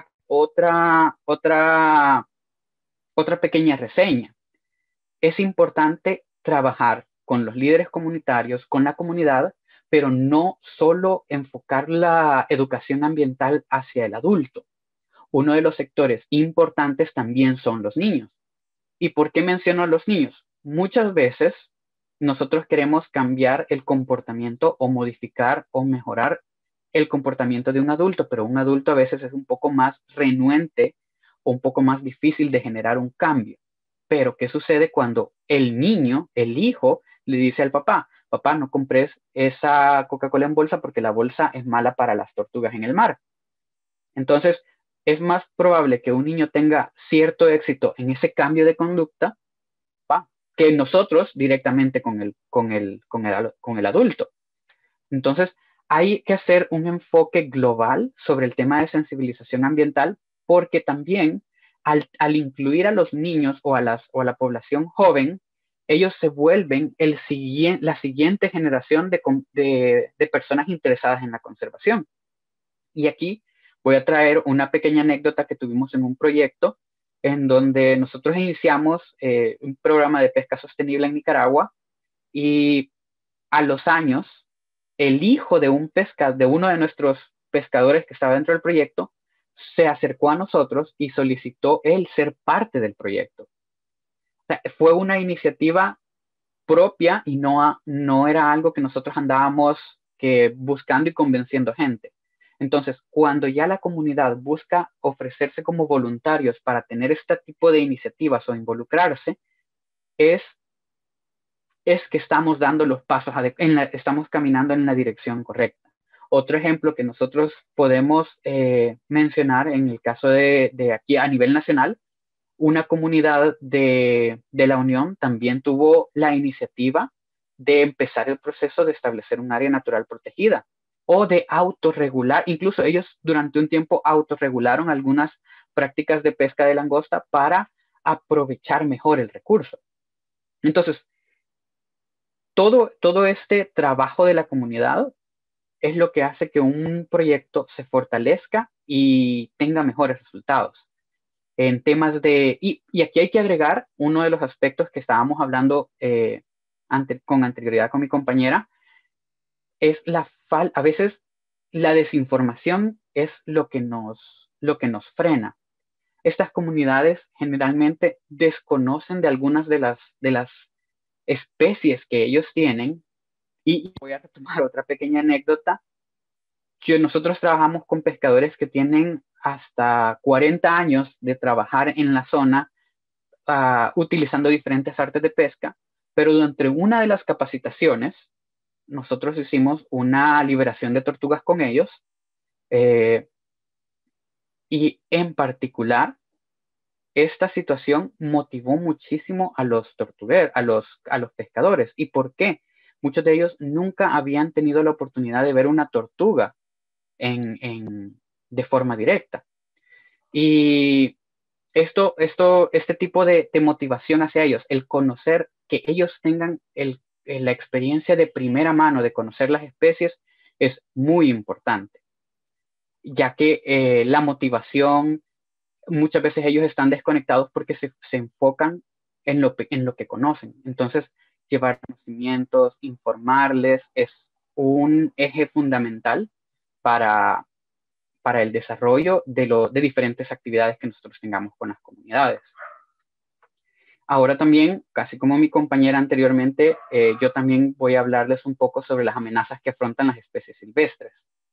otra, otra, otra pequeña reseña. Es importante trabajar con los líderes comunitarios, con la comunidad, pero no solo enfocar la educación ambiental hacia el adulto. Uno de los sectores importantes también son los niños. ¿Y por qué menciono a los niños? Muchas veces nosotros queremos cambiar el comportamiento o modificar o mejorar el comportamiento de un adulto, pero un adulto a veces es un poco más renuente o un poco más difícil de generar un cambio. Pero ¿qué sucede cuando el niño, el hijo, le dice al papá, papá, no compres esa Coca-Cola en bolsa porque la bolsa es mala para las tortugas en el mar? Entonces, es más probable que un niño tenga cierto éxito en ese cambio de conducta ¿va? que nosotros directamente con el, con, el, con, el, con el adulto. Entonces, hay que hacer un enfoque global sobre el tema de sensibilización ambiental porque también al, al incluir a los niños o a, las, o a la población joven, ellos se vuelven el, la siguiente generación de, de, de personas interesadas en la conservación. Y aquí voy a traer una pequeña anécdota que tuvimos en un proyecto en donde nosotros iniciamos eh, un programa de pesca sostenible en Nicaragua y a los años, el hijo de, un pesca, de uno de nuestros pescadores que estaba dentro del proyecto se acercó a nosotros y solicitó él ser parte del proyecto. O sea, fue una iniciativa propia y no, no era algo que nosotros andábamos que buscando y convenciendo gente. Entonces, cuando ya la comunidad busca ofrecerse como voluntarios para tener este tipo de iniciativas o involucrarse, es, es que estamos dando los pasos, en la, estamos caminando en la dirección correcta. Otro ejemplo que nosotros podemos eh, mencionar en el caso de, de aquí a nivel nacional, una comunidad de, de la Unión también tuvo la iniciativa de empezar el proceso de establecer un área natural protegida o de autorregular, incluso ellos durante un tiempo autorregularon algunas prácticas de pesca de langosta para aprovechar mejor el recurso. Entonces, todo, todo este trabajo de la comunidad es lo que hace que un proyecto se fortalezca y tenga mejores resultados. En temas de, y, y aquí hay que agregar uno de los aspectos que estábamos hablando eh, ante, con anterioridad con mi compañera, es la falta, a veces la desinformación es lo que nos, lo que nos frena. Estas comunidades generalmente desconocen de algunas de las, de las especies que ellos tienen, y voy a retomar otra pequeña anécdota, que nosotros trabajamos con pescadores que tienen hasta cuarenta años de trabajar en la zona uh, utilizando diferentes artes de pesca, pero durante una de las capacitaciones nosotros hicimos una liberación de tortugas con ellos eh, y en particular esta situación motivó muchísimo a los tortugueros, a los, a los pescadores. ¿Y por qué? Muchos de ellos nunca habían tenido la oportunidad de ver una tortuga en, en, de forma directa. Y esto, esto, este tipo de, de motivación hacia ellos, el conocer, que ellos tengan el, la experiencia de primera mano de conocer las especies, es muy importante, ya que eh, la motivación, muchas veces ellos están desconectados porque se, se enfocan en lo, en lo que conocen. Entonces, llevar conocimientos, informarles, es un eje fundamental para, para el desarrollo de, lo, de diferentes actividades que nosotros tengamos con las comunidades. Ahora también, casi como mi compañera anteriormente, eh, yo también voy a hablarles un poco sobre las amenazas que afrontan las especies silvestres.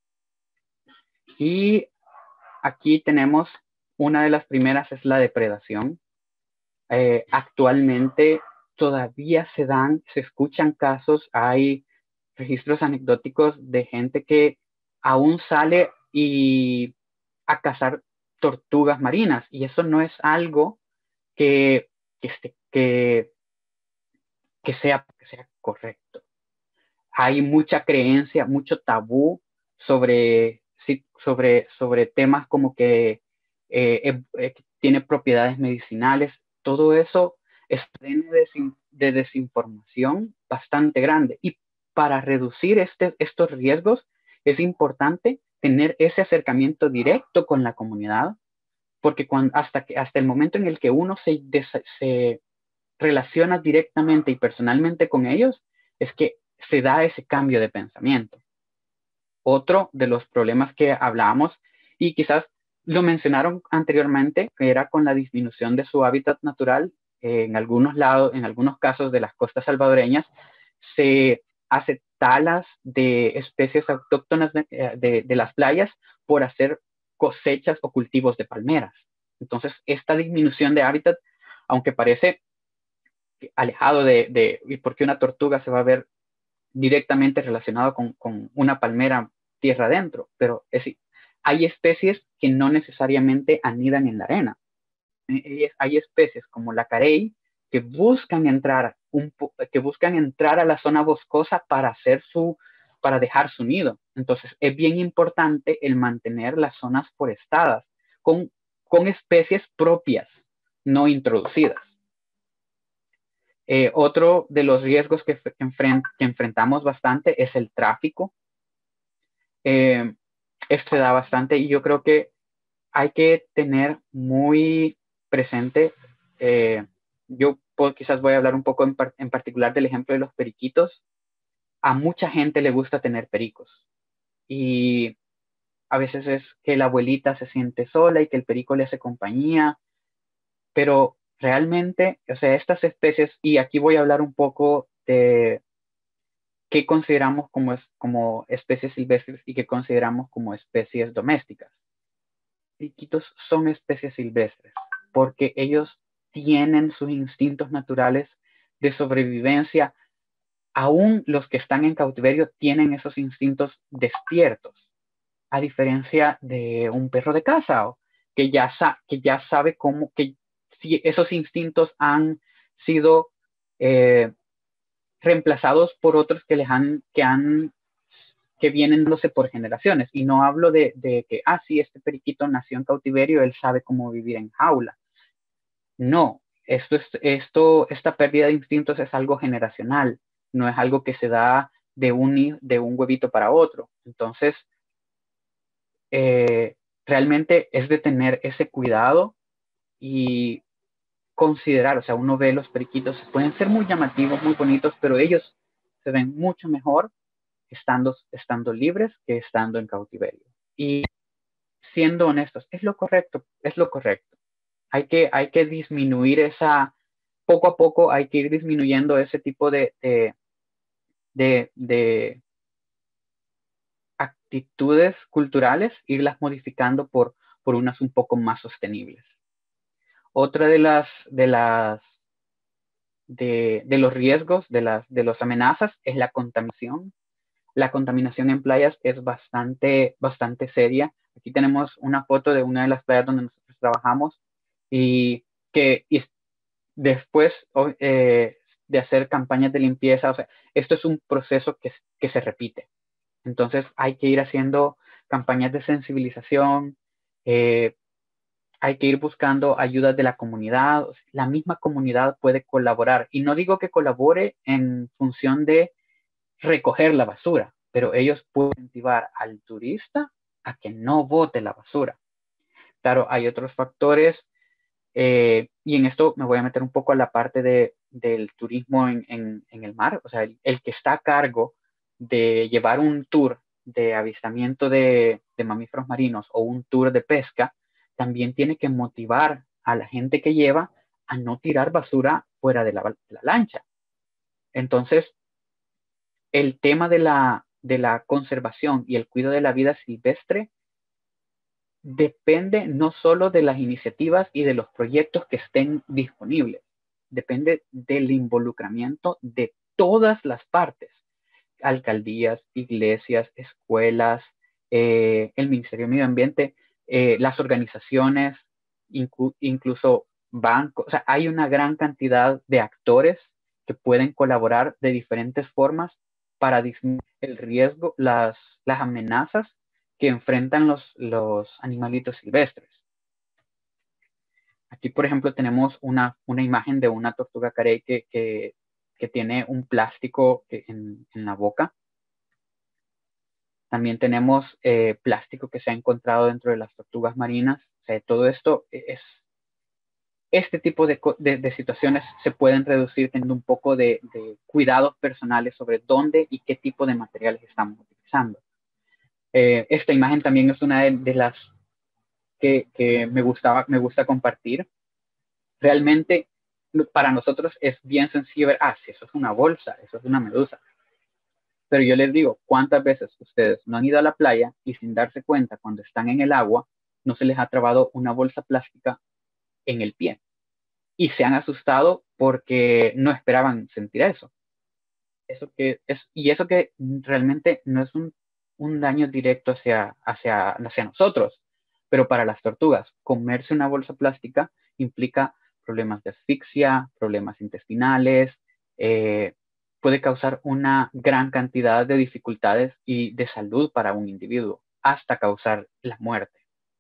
Y aquí tenemos una de las primeras, es la depredación. Eh, actualmente todavía se dan, se escuchan casos, hay registros anecdóticos de gente que aún sale y a cazar tortugas marinas, y eso no es algo que, que, esté, que, que, sea, que sea correcto. Hay mucha creencia, mucho tabú sobre, sobre, sobre temas como que eh, eh, tiene propiedades medicinales. Todo eso es de desinformación bastante grande. Y para reducir este, estos riesgos es importante tener ese acercamiento directo con la comunidad, porque cuando, hasta, que, hasta el momento en el que uno se, des, se relaciona directamente y personalmente con ellos, es que se da ese cambio de pensamiento. Otro de los problemas que hablábamos, y quizás lo mencionaron anteriormente, que era con la disminución de su hábitat natural. Eh, en algunos lados, en algunos casos de las costas salvadoreñas, se hace talas de especies autóctonas de, de, de las playas por hacer cosechas o cultivos de palmeras. Entonces, esta disminución de hábitat, aunque parece alejado de, de, y por qué una tortuga se va a ver directamente relacionado con, con una palmera tierra adentro, pero es, hay especies que no necesariamente anidan en la arena. Hay especies como la carey que buscan entrar, un, que buscan entrar a la zona boscosa para hacer su, para dejar su nido. Entonces es bien importante el mantener las zonas forestadas con, con especies propias, no introducidas. Eh, otro de los riesgos que, enfrent que enfrentamos bastante es el tráfico. Eh, esto se da bastante, y yo creo que hay que tener muy presente, eh, yo pues, quizás voy a hablar un poco en, par en particular del ejemplo de los periquitos. A mucha gente le gusta tener pericos, y a veces es que la abuelita se siente sola y que el perico le hace compañía, pero realmente, o sea, estas especies, y aquí voy a hablar un poco de qué consideramos como, es, como especies silvestres y qué consideramos como especies domésticas. Periquitos son especies silvestres porque ellos tienen sus instintos naturales de sobrevivencia. Aún los que están en cautiverio tienen esos instintos despiertos, a diferencia de un perro de caza, que ya, sa que ya sabe cómo, que si esos instintos han sido eh, reemplazados por otros que les han, que han, que vienen, no sé, por generaciones. Y no hablo de, de que, ah, sí, este periquito nació en cautiverio, él sabe cómo vivir en jaula. No, esto es, esto, esta pérdida de instintos es algo generacional, no es algo que se da de un, de un huevito para otro. Entonces, eh, realmente es de tener ese cuidado y considerar, o sea, uno ve los periquitos, pueden ser muy llamativos, muy bonitos, pero ellos se ven mucho mejor estando, estando libres que estando en cautiverio. Y siendo honestos, es lo correcto, es lo correcto. Hay que, hay que disminuir esa, poco a poco hay que ir disminuyendo ese tipo de, de, de, de actitudes culturales, irlas modificando por, por unas un poco más sostenibles. Otra de las, de las De, de los riesgos, de las, de las amenazas, es la contaminación. La contaminación en playas es bastante, bastante seria. Aquí tenemos una foto de una de las playas donde nosotros trabajamos, y que y después eh, de hacer campañas de limpieza, o sea, esto es un proceso que, que se repite. Entonces hay que ir haciendo campañas de sensibilización, eh, hay que ir buscando ayudas de la comunidad. La misma comunidad puede colaborar. Y no digo que colabore en función de recoger la basura, pero ellos pueden incentivar al turista a que no bote la basura. Claro, hay otros factores, eh, y en esto me voy a meter un poco a la parte de, del turismo en, en, en el mar. O sea, el, el que está a cargo de llevar un tour de avistamiento de, de mamíferos marinos o un tour de pesca, también tiene que motivar a la gente que lleva a no tirar basura fuera de la, de la lancha. Entonces, el tema de la, de la conservación y el cuidado de la vida silvestre depende no solo de las iniciativas y de los proyectos que estén disponibles, depende del involucramiento de todas las partes, alcaldías, iglesias, escuelas, eh, el Ministerio de Medio Ambiente, eh, las organizaciones, inclu incluso bancos. O sea, hay una gran cantidad de actores que pueden colaborar de diferentes formas para disminuir el riesgo, las, las amenazas que enfrentan los, los animalitos silvestres. Aquí, por ejemplo, tenemos una, una imagen de una tortuga carey que, que, que tiene un plástico en, en la boca. También tenemos eh, plástico que se ha encontrado dentro de las tortugas marinas. O sea, todo esto es... Este tipo de, de, de situaciones se pueden reducir teniendo un poco de, de cuidados personales sobre dónde y qué tipo de materiales estamos utilizando. Eh, esta imagen también es una de, de las que, que me, gustaba, me gusta compartir. Realmente para nosotros es bien sencillo ver, ah, si eso es una bolsa, eso es una medusa. Pero yo les digo, ¿cuántas veces ustedes no han ido a la playa y sin darse cuenta cuando están en el agua, no se les ha trabado una bolsa plástica en el pie? Y se han asustado porque no esperaban sentir eso. Eso que es, y eso que realmente no es un, un daño directo hacia, hacia, hacia nosotros, pero para las tortugas, comerse una bolsa plástica implica problemas de asfixia, problemas intestinales, eh, puede causar una gran cantidad de dificultades y de salud para un individuo, hasta causar la muerte.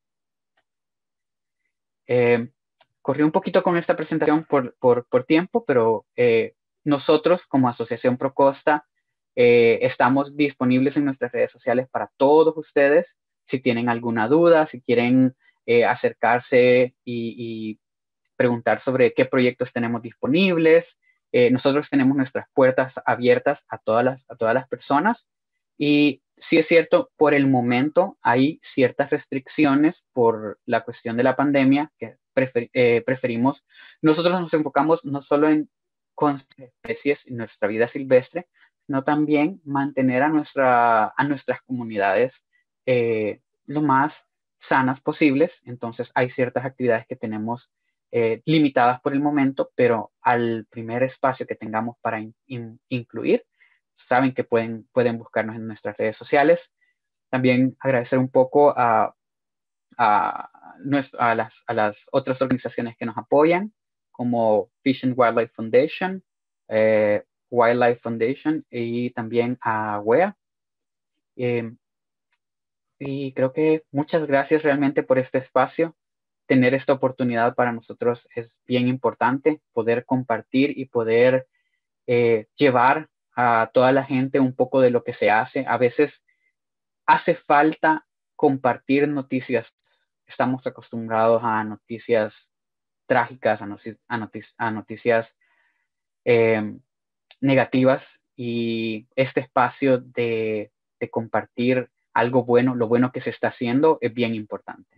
Eh, corrí un poquito con esta presentación por, por, por tiempo, pero eh, nosotros como Asociación Procosta eh, estamos disponibles en nuestras redes sociales para todos ustedes. Si tienen alguna duda, si quieren eh, acercarse y, y preguntar sobre qué proyectos tenemos disponibles, eh, nosotros tenemos nuestras puertas abiertas a todas las, a todas las personas. Y sí es cierto, por el momento hay ciertas restricciones por la cuestión de la pandemia que prefer, eh, preferimos. Nosotros nos enfocamos no solo en con especies en nuestra vida silvestre, sino también mantener a, nuestra, a nuestras comunidades eh, lo más sanas posibles. Entonces hay ciertas actividades que tenemos eh, limitadas por el momento, pero al primer espacio que tengamos para in, in, incluir, saben que pueden, pueden buscarnos en nuestras redes sociales. También agradecer un poco a, a, a, las, a las otras organizaciones que nos apoyan, como Fish and Wildlife Foundation, eh, Wildlife Foundation y también a W E A. Eh, y creo que muchas gracias realmente por este espacio. Tener esta oportunidad para nosotros es bien importante, poder compartir y poder eh, llevar a toda la gente un poco de lo que se hace. A veces hace falta compartir noticias. Estamos acostumbrados a noticias trágicas, a, noci a, notic a noticias eh, negativas, y este espacio de, de compartir algo bueno, lo bueno que se está haciendo, es bien importante.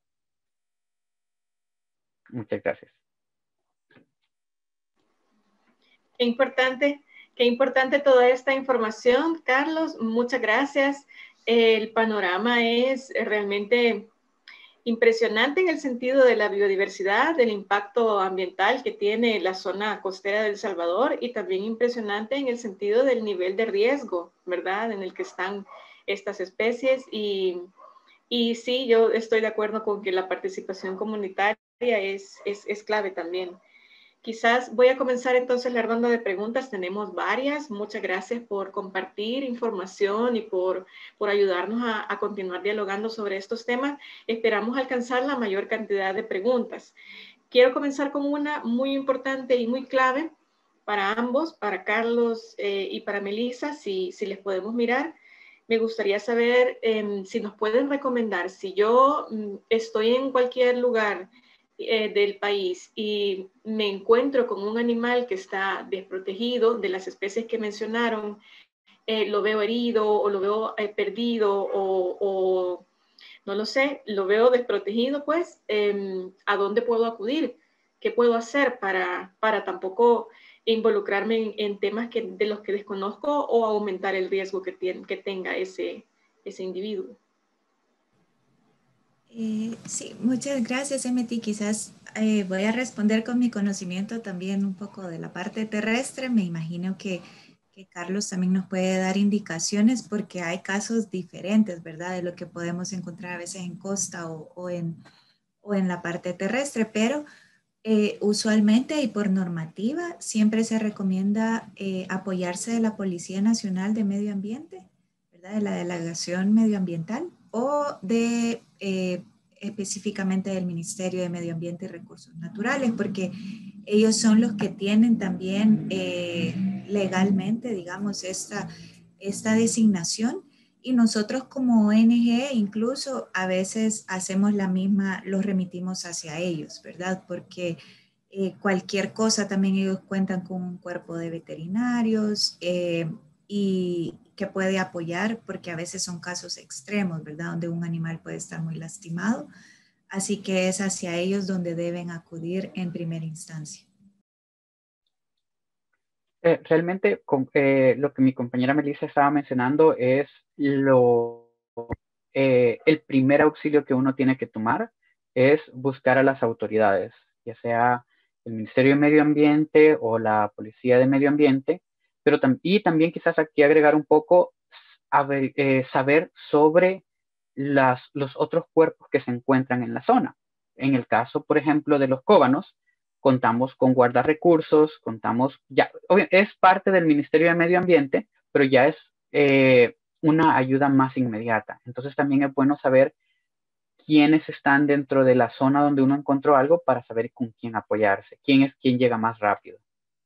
Muchas gracias. Qué importante, qué importante toda esta información, Carlos. Muchas gracias. El panorama es realmente impresionante en el sentido de la biodiversidad, del impacto ambiental que tiene la zona costera de El Salvador, y también impresionante en el sentido del nivel de riesgo, ¿verdad?, en el que están estas especies. Y, y sí, yo estoy de acuerdo con que la participación comunitaria es, es, es clave también. Quizás voy a comenzar entonces la ronda de preguntas. Tenemos varias. Muchas gracias por compartir información y por, por ayudarnos a, a continuar dialogando sobre estos temas. Esperamos alcanzar la mayor cantidad de preguntas. Quiero comenzar con una muy importante y muy clave para ambos, para Carlos eh, y para Melissa, si, si les podemos mirar. Me gustaría saber eh, si nos pueden recomendar, si yo mm, estoy en cualquier lugar Eh, del país y me encuentro con un animal que está desprotegido de las especies que mencionaron, eh, lo veo herido o lo veo eh, perdido o, o no lo sé, lo veo desprotegido, pues, eh, ¿a dónde puedo acudir? ¿Qué puedo hacer para, para tampoco involucrarme en, en temas que, de los que desconozco o aumentar el riesgo que, tiene, que tenga ese, ese individuo? Eh, sí, muchas gracias, Emeti. Quizás eh, voy a responder con mi conocimiento también un poco de la parte terrestre. Me imagino que, que Carlos también nos puede dar indicaciones porque hay casos diferentes, ¿verdad? De lo que podemos encontrar a veces en costa o, o, en, o en la parte terrestre, pero eh, usualmente y por normativa siempre se recomienda eh, apoyarse de la Policía Nacional de Medio Ambiente, ¿verdad? De la Delegación Medioambiental o de eh, específicamente del Ministerio de Medio Ambiente y Recursos Naturales, porque ellos son los que tienen también eh, legalmente, digamos, esta, esta designación. Y nosotros como O N G incluso a veces hacemos la misma, los remitimos hacia ellos, ¿verdad? Porque eh, cualquier cosa también ellos cuentan con un cuerpo de veterinarios eh, y que puede apoyar porque a veces son casos extremos, ¿verdad? Donde un animal puede estar muy lastimado. Así que es hacia ellos donde deben acudir en primera instancia. Eh, realmente con, eh, lo que mi compañera Melissa estaba mencionando es lo, eh, el primer auxilio que uno tiene que tomar es buscar a las autoridades, ya sea el Ministerio de Medio Ambiente o la Policía de Medio Ambiente, pero tam y también quizás aquí agregar un poco a ver, eh, saber sobre las, los otros cuerpos que se encuentran en la zona. En el caso, por ejemplo, de los cóbanos, contamos con guardarrecursos, contamos, ya, es parte del Ministerio de Medio Ambiente, pero ya es eh, una ayuda más inmediata. Entonces también es bueno saber quiénes están dentro de la zona donde uno encontró algo para saber con quién apoyarse, quién es quien llega más rápido.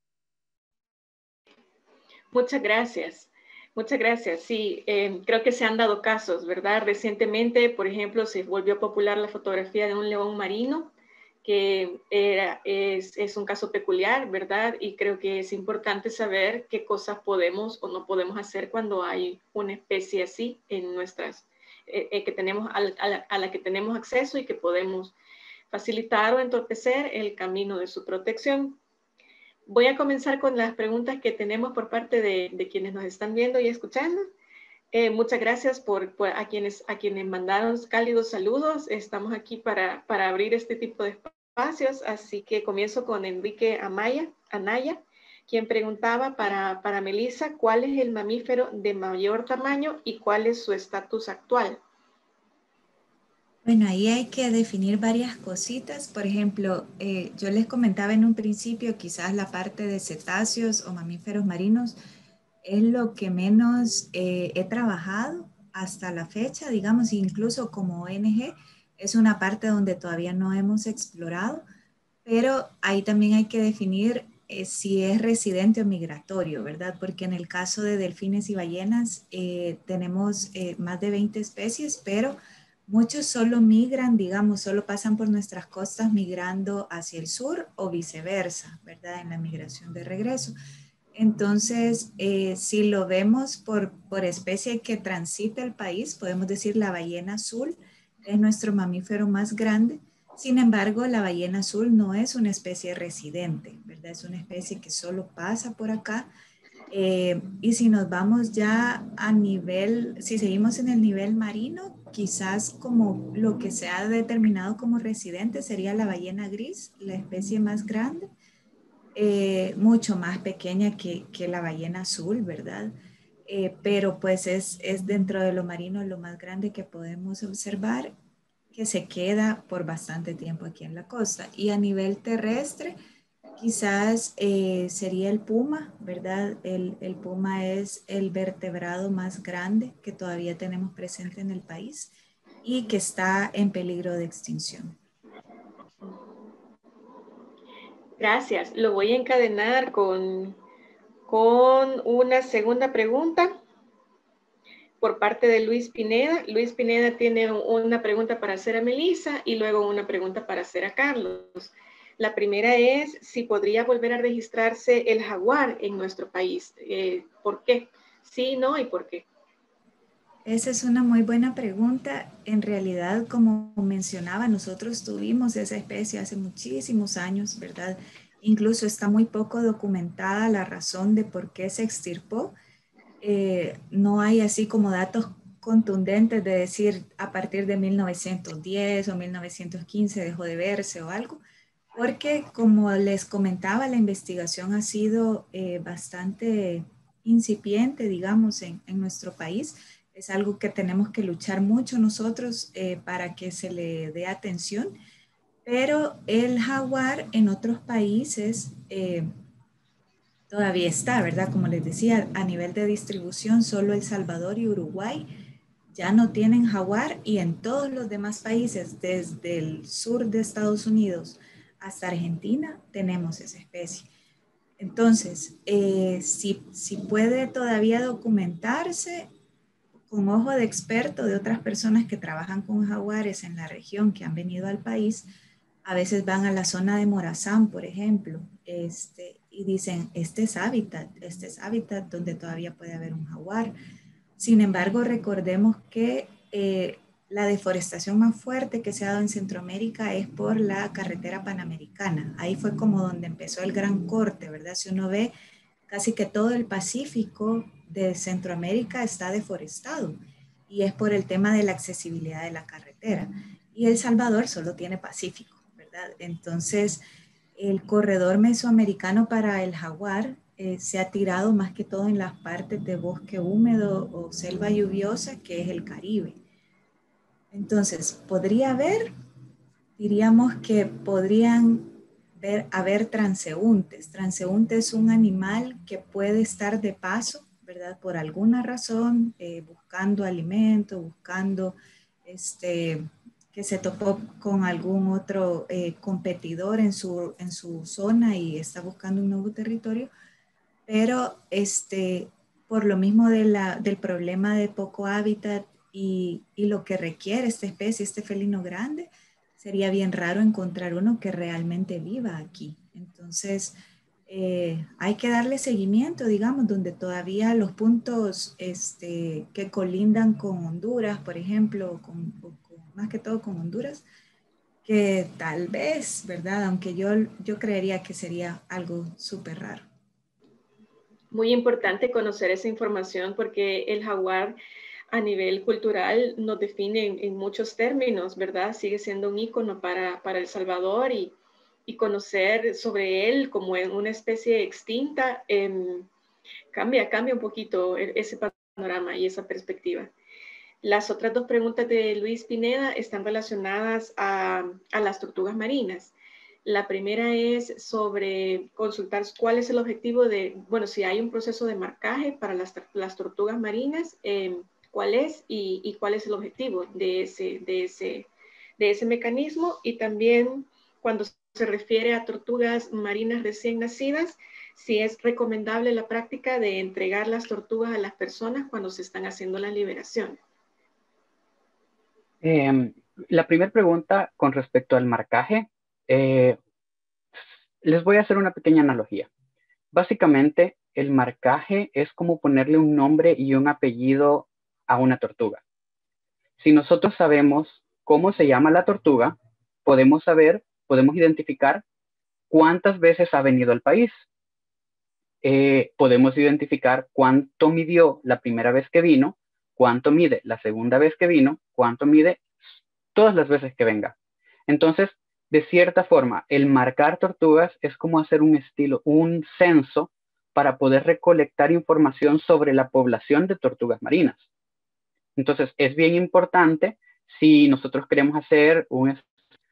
Muchas gracias. Muchas gracias. Sí, eh, creo que se han dado casos, ¿verdad? Recientemente, por ejemplo, se volvió popular la fotografía de un león marino, que era, es, es un caso peculiar, ¿verdad? Y creo que es importante saber qué cosas podemos o no podemos hacer cuando hay una especie así en nuestras, eh, eh, que tenemos, a la, a la que tenemos acceso y que podemos facilitar o entorpecer el camino de su protección. Voy a comenzar con las preguntas que tenemos por parte de, de quienes nos están viendo y escuchando. Eh, muchas gracias por, por a, quienes, a quienes mandaron cálidos saludos. Estamos aquí para, para abrir este tipo de espacios, así que comienzo con Enrique Amaya, Anaya, quien preguntaba para, para Melissa cuál es el mamífero de mayor tamaño y cuál es su estatus actual. Bueno, ahí hay que definir varias cositas. Por ejemplo, eh, yo les comentaba en un principio, quizás la parte de cetáceos o mamíferos marinos es lo que menos eh, he trabajado hasta la fecha, digamos, incluso como O N G, es una parte donde todavía no hemos explorado, pero ahí también hay que definir eh, si es residente o migratorio, ¿verdad? Porque en el caso de delfines y ballenas eh, tenemos eh, más de veinte especies, pero muchos solo migran, digamos, solo pasan por nuestras costas migrando hacia el sur o viceversa, ¿verdad? En la migración de regreso. Entonces, eh, si lo vemos por, por especie que transita el país, podemos decir la ballena azul es nuestro mamífero más grande. Sin embargo, la ballena azul no es una especie residente, ¿verdad? Es una especie que solo pasa por acá. Eh, y si nos vamos ya a nivel, si seguimos en el nivel marino, quizás como lo que se ha determinado como residente sería la ballena gris, la especie más grande, eh, mucho más pequeña que, que la ballena azul, ¿verdad? Eh, pero pues es, es dentro de lo marino lo más grande que podemos observar, que se queda por bastante tiempo aquí en la costa. Y a nivel terrestre, Quizás eh, sería el puma, ¿verdad? El, el puma es el vertebrado más grande que todavía tenemos presente en el país y que está en peligro de extinción. Gracias. Lo voy a encadenar con, con una segunda pregunta por parte de Luis Pineda. Luis Pineda tiene una pregunta para hacer a Melissa y luego una pregunta para hacer a Carlos. La primera es si podría volver a registrarse el jaguar en nuestro país. Eh, ¿Por qué? Sí, no y por qué. Esa es una muy buena pregunta. En realidad, como mencionaba, nosotros tuvimos esa especie hace muchísimos años, ¿verdad? Incluso está muy poco documentada la razón de por qué se extirpó. Eh, no hay así como datos contundentes de decir a partir de mil novecientos diez o mil novecientos quince dejó de verse o algo, porque como les comentaba, la investigación ha sido eh, bastante incipiente, digamos, en, en nuestro país. Es algo que tenemos que luchar mucho nosotros eh, para que se le dé atención, pero el jaguar en otros países eh, todavía está, ¿verdad? Como les decía, a nivel de distribución, solo El Salvador y Uruguay ya no tienen jaguar y en todos los demás países, desde el sur de Estados Unidos hasta Argentina, tenemos esa especie. Entonces, eh, si, si puede todavía documentarse con ojo de experto de otras personas que trabajan con jaguares en la región que han venido al país, a veces van a la zona de Morazán, por ejemplo, este, y dicen, este es hábitat, este es hábitat donde todavía puede haber un jaguar. Sin embargo, recordemos que eh, la deforestación más fuerte que se ha dado en Centroamérica es por la carretera panamericana. Ahí fue como donde empezó el gran corte, ¿verdad? Si uno ve, casi que todo el Pacífico de Centroamérica está deforestado y es por el tema de la accesibilidad de la carretera. Y El Salvador solo tiene Pacífico, ¿verdad? Entonces, el corredor mesoamericano para el jaguar eh, se ha tirado más que todo en las partes de bosque húmedo o selva lluviosa, que es el Caribe. Entonces, podría haber, diríamos que podrían ver, haber transeúntes. Transeúnte es un animal que puede estar de paso, ¿verdad? Por alguna razón, eh, buscando alimento, buscando este, que se topó con algún otro eh, competidor en su, en su zona y está buscando un nuevo territorio, pero este, por lo mismo de la, del problema de poco hábitat y, y lo que requiere esta especie, este felino grande, sería bien raro encontrar uno que realmente viva aquí. Entonces, eh, hay que darle seguimiento, digamos, donde todavía los puntos este, que colindan con Honduras, por ejemplo, con, con, más que todo con Honduras, que tal vez, ¿verdad? Aunque yo, yo creería que sería algo súper raro. Muy importante conocer esa información porque el jaguar a nivel cultural nos define en, en muchos términos, ¿verdad? Sigue siendo un ícono para, para El Salvador y, y conocer sobre él como en una especie extinta eh, cambia, cambia un poquito ese panorama y esa perspectiva. Las otras dos preguntas de Luis Pineda están relacionadas a, a las tortugas marinas. La primera es sobre consultar cuál es el objetivo de, bueno, si hay un proceso de marcaje para las, las tortugas marinas, eh, cuál es y, y cuál es el objetivo de ese, de, ese, de ese mecanismo. Y también cuando se refiere a tortugas marinas recién nacidas, si es recomendable la práctica de entregar las tortugas a las personas cuando se están haciendo la liberación. Eh, la primera pregunta con respecto al marcaje, eh, les voy a hacer una pequeña analogía. Básicamente, el marcaje es como ponerle un nombre y un apellido a una tortuga. Si nosotros sabemos cómo se llama la tortuga, podemos saber, podemos identificar cuántas veces ha venido al país. Eh, podemos identificar cuánto midió la primera vez que vino, cuánto mide la segunda vez que vino, cuánto mide todas las veces que venga. Entonces, de cierta forma, el marcar tortugas es como hacer un estilo, un censo para poder recolectar información sobre la población de tortugas marinas. Entonces, es bien importante si nosotros queremos hacer un,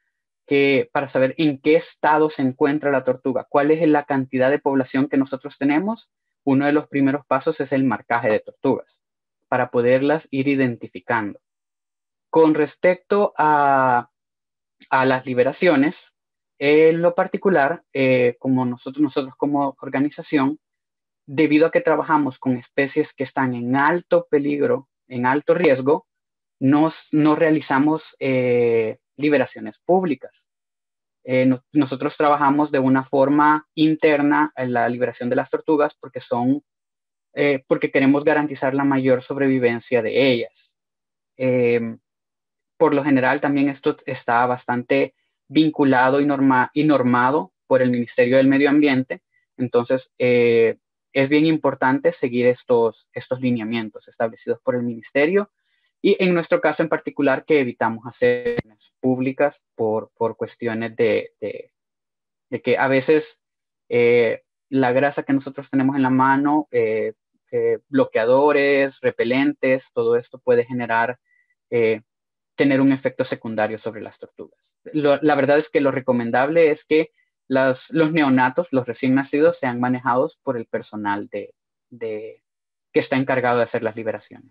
que, para saber en qué estado se encuentra la tortuga, cuál es la cantidad de población que nosotros tenemos, uno de los primeros pasos es el marcaje de tortugas, para poderlas ir identificando. Con respecto a, a las liberaciones, en lo particular, eh, como nosotros, nosotros como organización, debido a que trabajamos con especies que están en alto peligro, en alto riesgo, nos, no realizamos eh, liberaciones públicas. Eh, no, nosotros trabajamos de una forma interna en la liberación de las tortugas porque, son, eh, porque queremos garantizar la mayor sobrevivencia de ellas. Eh, por lo general, también esto está bastante vinculado y, norma, y normado por el Ministerio del Medio Ambiente. Entonces, eh, es bien importante seguir estos, estos lineamientos establecidos por el Ministerio y en nuestro caso en particular que evitamos hacer públicas por, por cuestiones de, de, de que a veces eh, la grasa que nosotros tenemos en la mano, eh, eh, bloqueadores, repelentes, todo esto puede generar, eh, tener un efecto secundario sobre las tortugas. Lo, la verdad es que lo recomendable es que las, los neonatos, los recién nacidos, sean manejados por el personal de, de, que está encargado de hacer las liberaciones.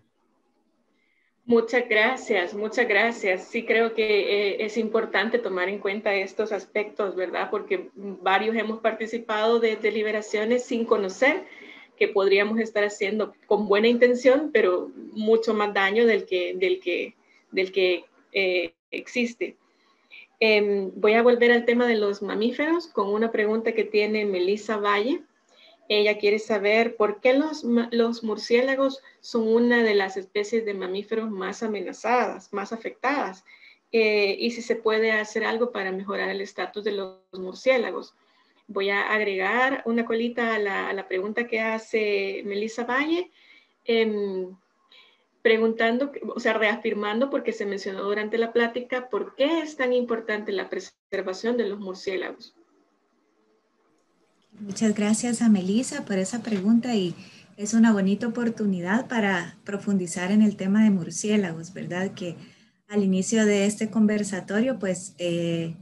Muchas gracias, muchas gracias. Sí creo que eh, es importante tomar en cuenta estos aspectos, ¿verdad? Porque varios hemos participado de, de liberaciones sin conocer que podríamos estar haciendo con buena intención, pero mucho más daño del que, del que, del que eh, existe. Eh, voy a volver al tema de los mamíferos con una pregunta que tiene Melissa Valle. Ella quiere saber por qué los, los murciélagos son una de las especies de mamíferos más amenazadas, más afectadas, eh, y si se puede hacer algo para mejorar el estatus de los murciélagos. Voy a agregar una colita a la, a la pregunta que hace Melissa Valle, eh, preguntando, o sea, reafirmando, porque se mencionó durante la plática, por qué es tan importante la preservación de los murciélagos. Muchas gracias a Melissa por esa pregunta y es una bonita oportunidad para profundizar en el tema de murciélagos, ¿verdad? Que al inicio de este conversatorio, pues eh,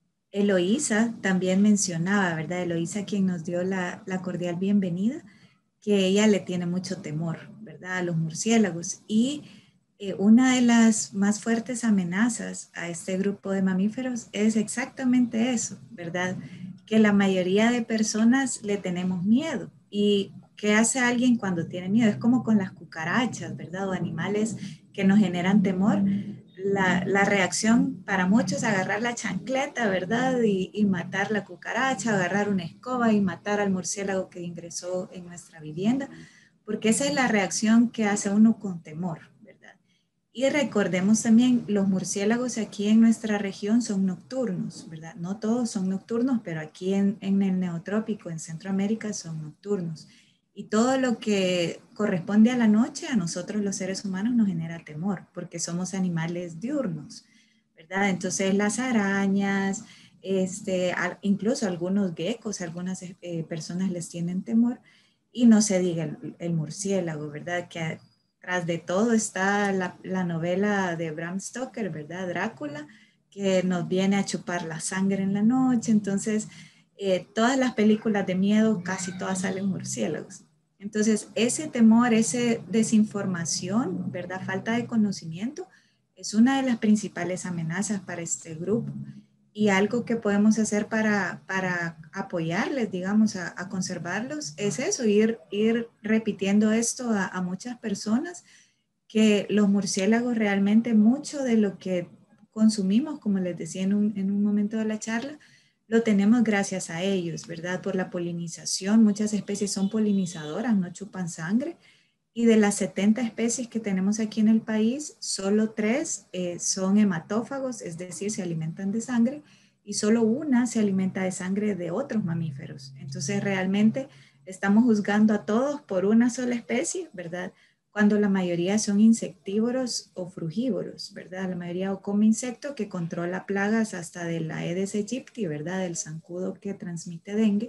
Eloísa también mencionaba, ¿verdad? Eloísa, quien nos dio la, la cordial bienvenida, que ella le tiene mucho temor, ¿verdad? A los murciélagos y eh, una de las más fuertes amenazas a este grupo de mamíferos es exactamente eso, ¿verdad? Que la mayoría de personas le tenemos miedo. ¿Y qué hace alguien cuando tiene miedo? Es como con las cucarachas, ¿verdad? O animales que nos generan temor. La, la reacción para muchos es agarrar la chancleta, ¿verdad? Y, y matar la cucaracha, agarrar una escoba y matar al murciélago que ingresó en nuestra vivienda, porque esa es la reacción que hace uno con temor, ¿verdad? Y recordemos también, los murciélagos aquí en nuestra región son nocturnos, ¿verdad? No todos son nocturnos, pero aquí en, en el neotrópico, en Centroamérica, son nocturnos. Y todo lo que corresponde a la noche, a nosotros los seres humanos nos genera temor, porque somos animales diurnos, ¿verdad? Entonces las arañas, este, incluso algunos geckos, algunas eh, personas les tienen temor, y no se diga el, el murciélago, ¿verdad? Que tras de todo está la, la novela de Bram Stoker, ¿verdad? Drácula, que nos viene a chupar la sangre en la noche. Entonces, eh, todas las películas de miedo, casi todas salen murciélagos. Entonces, ese temor, esa desinformación, ¿verdad? Falta de conocimiento, es una de las principales amenazas para este grupo. Y algo que podemos hacer para, para apoyarles, digamos, a, a conservarlos, es eso, ir, ir repitiendo esto a, a muchas personas, que los murciélagos realmente mucho de lo que consumimos, como les decía en un, en un momento de la charla, lo tenemos gracias a ellos, ¿verdad? Por la polinización, muchas especies son polinizadoras, no chupan sangre. Y de las setenta especies que tenemos aquí en el país, solo tres eh, son hematófagos, es decir, se alimentan de sangre, y solo una se alimenta de sangre de otros mamíferos. Entonces, realmente estamos juzgando a todos por una sola especie, ¿verdad? Cuando la mayoría son insectívoros o frugívoros, ¿verdad? La mayoría o come insectos que controla plagas hasta de la Aedes aegypti, ¿verdad? Del zancudo que transmite dengue.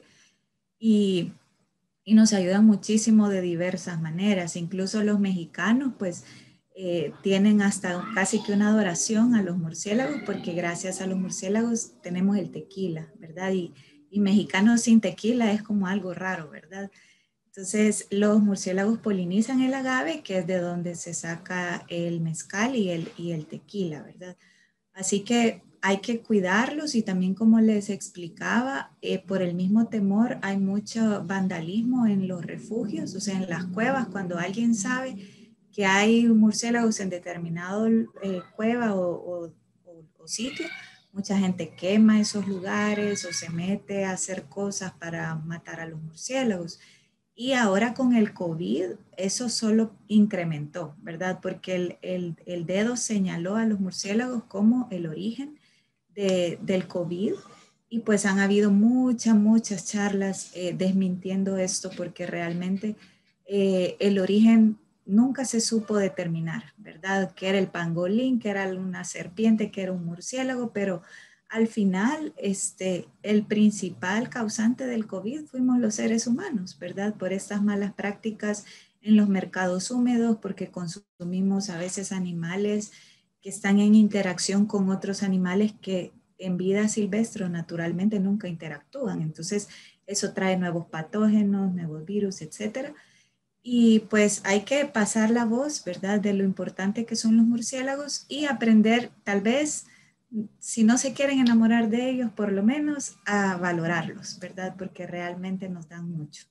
Y y nos ayudan muchísimo de diversas maneras. Incluso los mexicanos, pues, eh, tienen hasta casi que una adoración a los murciélagos, porque gracias a los murciélagos tenemos el tequila, ¿verdad? Y, y mexicanos sin tequila es como algo raro, ¿verdad? Entonces, los murciélagos polinizan el agave, que es de donde se saca el mezcal y el, y el tequila, ¿verdad? Así que hay que cuidarlos y también, como les explicaba, eh, por el mismo temor hay mucho vandalismo en los refugios, o sea, en las cuevas, cuando alguien sabe que hay murciélagos en determinado eh, cueva o, o, o, o sitio, mucha gente quema esos lugares o se mete a hacer cosas para matar a los murciélagos. Y ahora con el COVID, eso solo incrementó, ¿verdad? Porque el, el, el dedo señaló a los murciélagos como el origen de, del COVID. Y pues han habido muchas, muchas charlas eh, desmintiendo esto, porque realmente eh, el origen nunca se supo determinar, ¿verdad? Que era el pangolín, que era una serpiente, que era un murciélago, pero al final, este, el principal causante del COVID fuimos los seres humanos, ¿verdad? Por estas malas prácticas en los mercados húmedos, porque consumimos a veces animales que están en interacción con otros animales que en vida silvestre naturalmente nunca interactúan. Entonces, eso trae nuevos patógenos, nuevos virus, etcétera. Y pues hay que pasar la voz, ¿verdad? De lo importante que son los murciélagos y aprender, tal vez, si no se quieren enamorar de ellos, por lo menos a valorarlos, ¿verdad? Porque realmente nos dan mucho.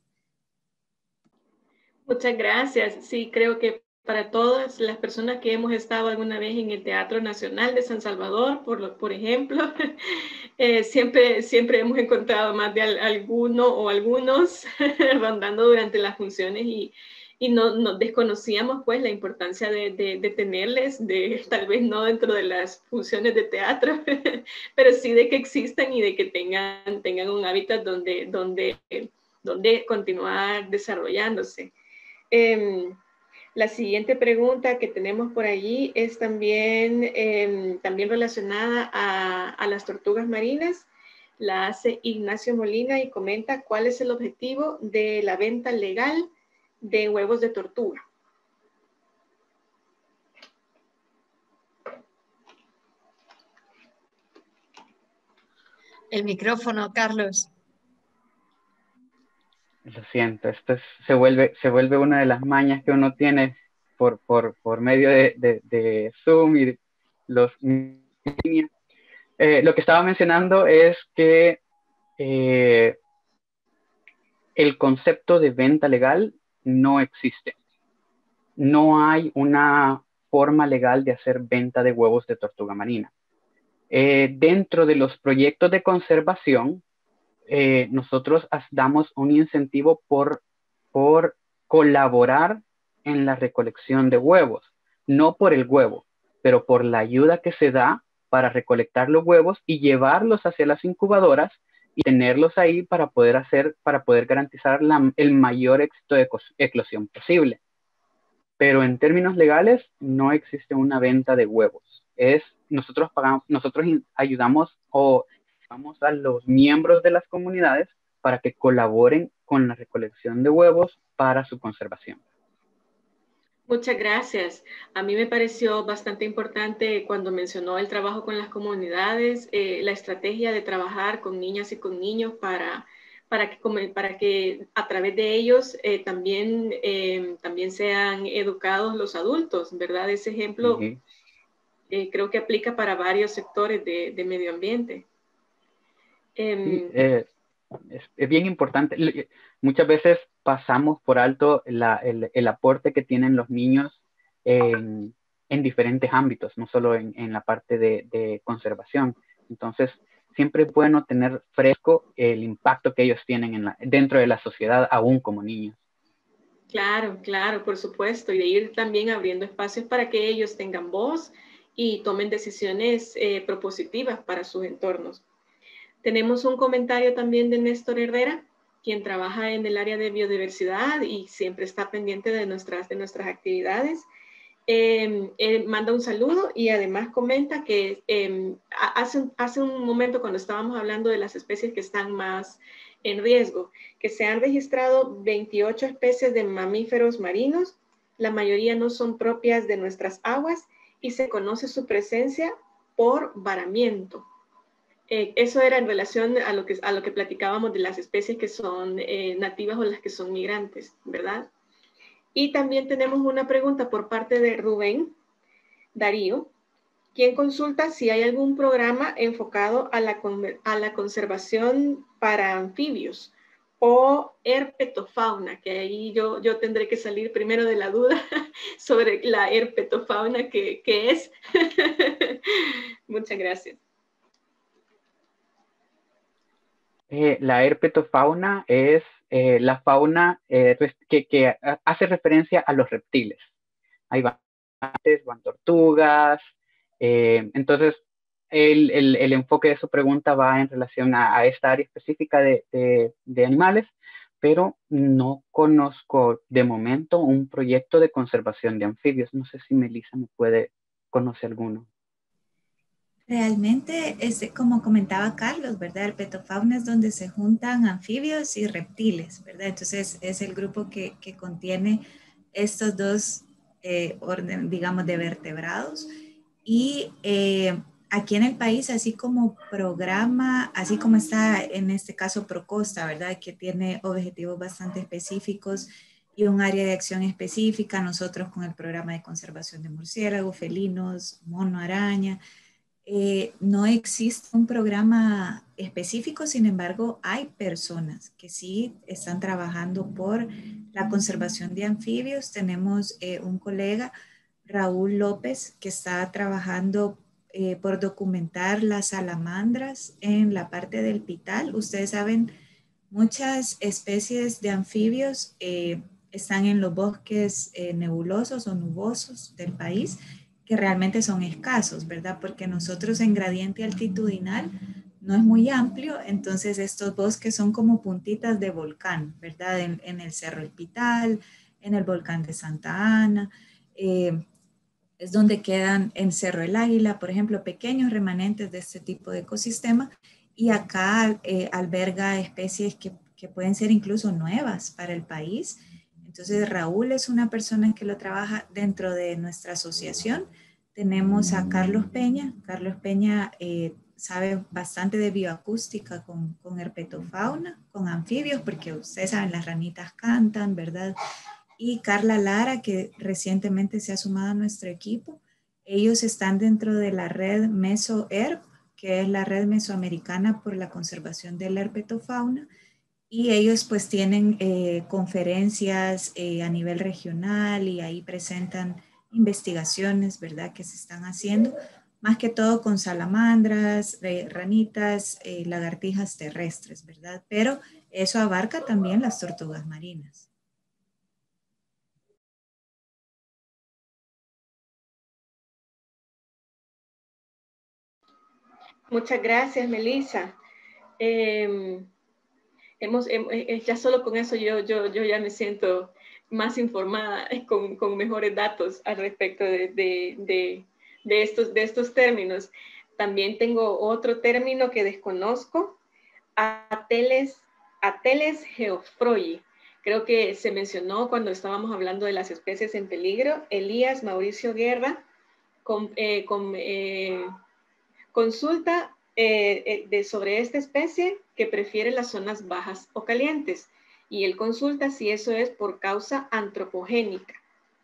Muchas gracias. Sí, creo que para todas las personas que hemos estado alguna vez en el Teatro Nacional de San Salvador, por, lo, por ejemplo, eh, siempre, siempre hemos encontrado más de al, alguno o algunos rondando durante las funciones y, y no, no desconocíamos pues la importancia de, de, de tenerles, de, tal vez no dentro de las funciones de teatro, pero sí de que existan y de que tengan, tengan un hábitat donde, donde, donde continuar desarrollándose. Eh, la siguiente pregunta que tenemos por allí es también, eh, también relacionada a, a las tortugas marinas. La hace Ignacio Molina y comenta cuál es el objetivo de la venta legal de huevos de tortuga. El micrófono, Carlos. Lo siento, esto es, se, vuelve, se vuelve una de las mañas que uno tiene por, por, por medio de, de, de Zoom y los eh, lo que estaba mencionando es que eh, el concepto de venta legal no existe. No hay una forma legal de hacer venta de huevos de tortuga marina. Eh, dentro de los proyectos de conservación, Eh, nosotros damos un incentivo por, por colaborar en la recolección de huevos, no por el huevo, pero por la ayuda que se da para recolectar los huevos y llevarlos hacia las incubadoras y tenerlos ahí para poder hacer, para poder garantizar la, el mayor éxito de eclosión posible. Pero en términos legales no existe una venta de huevos. Es, nosotros pagamos, nosotros ayudamos o vamos a los miembros de las comunidades para que colaboren con la recolección de huevos para su conservación. Muchas gracias. A mí me pareció bastante importante cuando mencionó el trabajo con las comunidades, eh, la estrategia de trabajar con niñas y con niños para, para, que, para que a través de ellos eh, también, eh, también sean educados los adultos, ¿verdad? Ese ejemplo uh-huh. eh, creo que aplica para varios sectores de, de medio ambiente. Sí, eh, es, es bien importante. Muchas veces pasamos por alto la, el, el aporte que tienen los niños en, en diferentes ámbitos, no solo en, en la parte de, de conservación. Entonces, siempre es bueno tener fresco el impacto que ellos tienen en la, dentro de la sociedad, aún como niños. Claro, claro, por supuesto. Y de ir también abriendo espacios para que ellos tengan voz y tomen decisiones eh, propositivas para sus entornos. Tenemos un comentario también de Néstor Herrera, quien trabaja en el área de biodiversidad y siempre está pendiente de nuestras, de nuestras actividades. Eh, él manda un saludo y además comenta que eh, hace, hace un momento cuando estábamos hablando de las especies que están más en riesgo, que se han registrado veintiocho especies de mamíferos marinos La mayoría no son propias de nuestras aguas y se conoce su presencia por varamiento. Eh, eso era en relación a lo, que, a lo que platicábamos de las especies que son eh, nativas o las que son migrantes, ¿verdad? Y también tenemos una pregunta por parte de Rubén Darío, quien consulta si hay algún programa enfocado a la, a la conservación para anfibios o herpetofauna, que ahí yo, yo tendré que salir primero de la duda sobre la herpetofauna que, que es. Muchas gracias. Eh, la herpetofauna es eh, la fauna eh, que, que hace referencia a los reptiles. Hay van, van tortugas, eh, entonces el, el, el enfoque de su pregunta va en relación a, a esta área específica de, de, de animales, pero no conozco de momento un proyecto de conservación de anfibios. No sé si Melissa me puede conocer alguno. Realmente, es, como comentaba Carlos, ¿verdad? El herpetofauna es donde se juntan anfibios y reptiles, ¿verdad? Entonces es el grupo que, que contiene estos dos eh, orden, digamos, de vertebrados. Y eh, aquí en el país, así como programa, así como está en este caso Procosta, ¿verdad? Que tiene objetivos bastante específicos y un área de acción específica. Nosotros con el programa de conservación de murciélagos, felinos, mono araña. Eh, no existe un programa específico, sin embargo, hay personas que sí están trabajando por la conservación de anfibios. Tenemos eh, un colega, Raúl López, que está trabajando eh, por documentar las salamandras en la parte del Pital. Ustedes saben, muchas especies de anfibios eh, están en los bosques eh, nebulosos o nubosos del país, que realmente son escasos, ¿verdad? Porque nosotros en gradiente altitudinal no es muy amplio, entonces estos bosques son como puntitas de volcán, ¿verdad? En, en el Cerro El Pital, en el volcán de Santa Ana, eh, es donde quedan en Cerro El Águila, por ejemplo, pequeños remanentes de este tipo de ecosistema, y acá eh, alberga especies que, que pueden ser incluso nuevas para el país. Entonces Raúl es una persona que lo trabaja dentro de nuestra asociación. Tenemos a Carlos Peña. Carlos Peña eh, sabe bastante de bioacústica con, con herpetofauna, con anfibios, porque ustedes saben, las ranitas cantan, ¿verdad? Y Carla Lara, que recientemente se ha sumado a nuestro equipo. Ellos están dentro de la red MESO-HERP, que es la red mesoamericana por la conservación de la herpetofauna. Y ellos pues tienen eh, conferencias eh, a nivel regional y ahí presentan investigaciones, ¿verdad?, que se están haciendo, más que todo con salamandras, eh, ranitas, eh, lagartijas terrestres, ¿verdad? Pero eso abarca también las tortugas marinas. Muchas gracias, Melissa. Eh, hemos, eh, ya solo con eso yo, yo, yo ya me siento más informada, con, con mejores datos al respecto de, de, de, de, estos, de estos términos. También tengo otro término que desconozco, Ateles, Ateles geoffroyi. Creo que se mencionó cuando estábamos hablando de las especies en peligro. Elías Mauricio Guerra con, eh, con, eh, consulta eh, de, sobre esta especie que prefiere las zonas bajas o calientes. Y él consulta si eso es por causa antropogénica.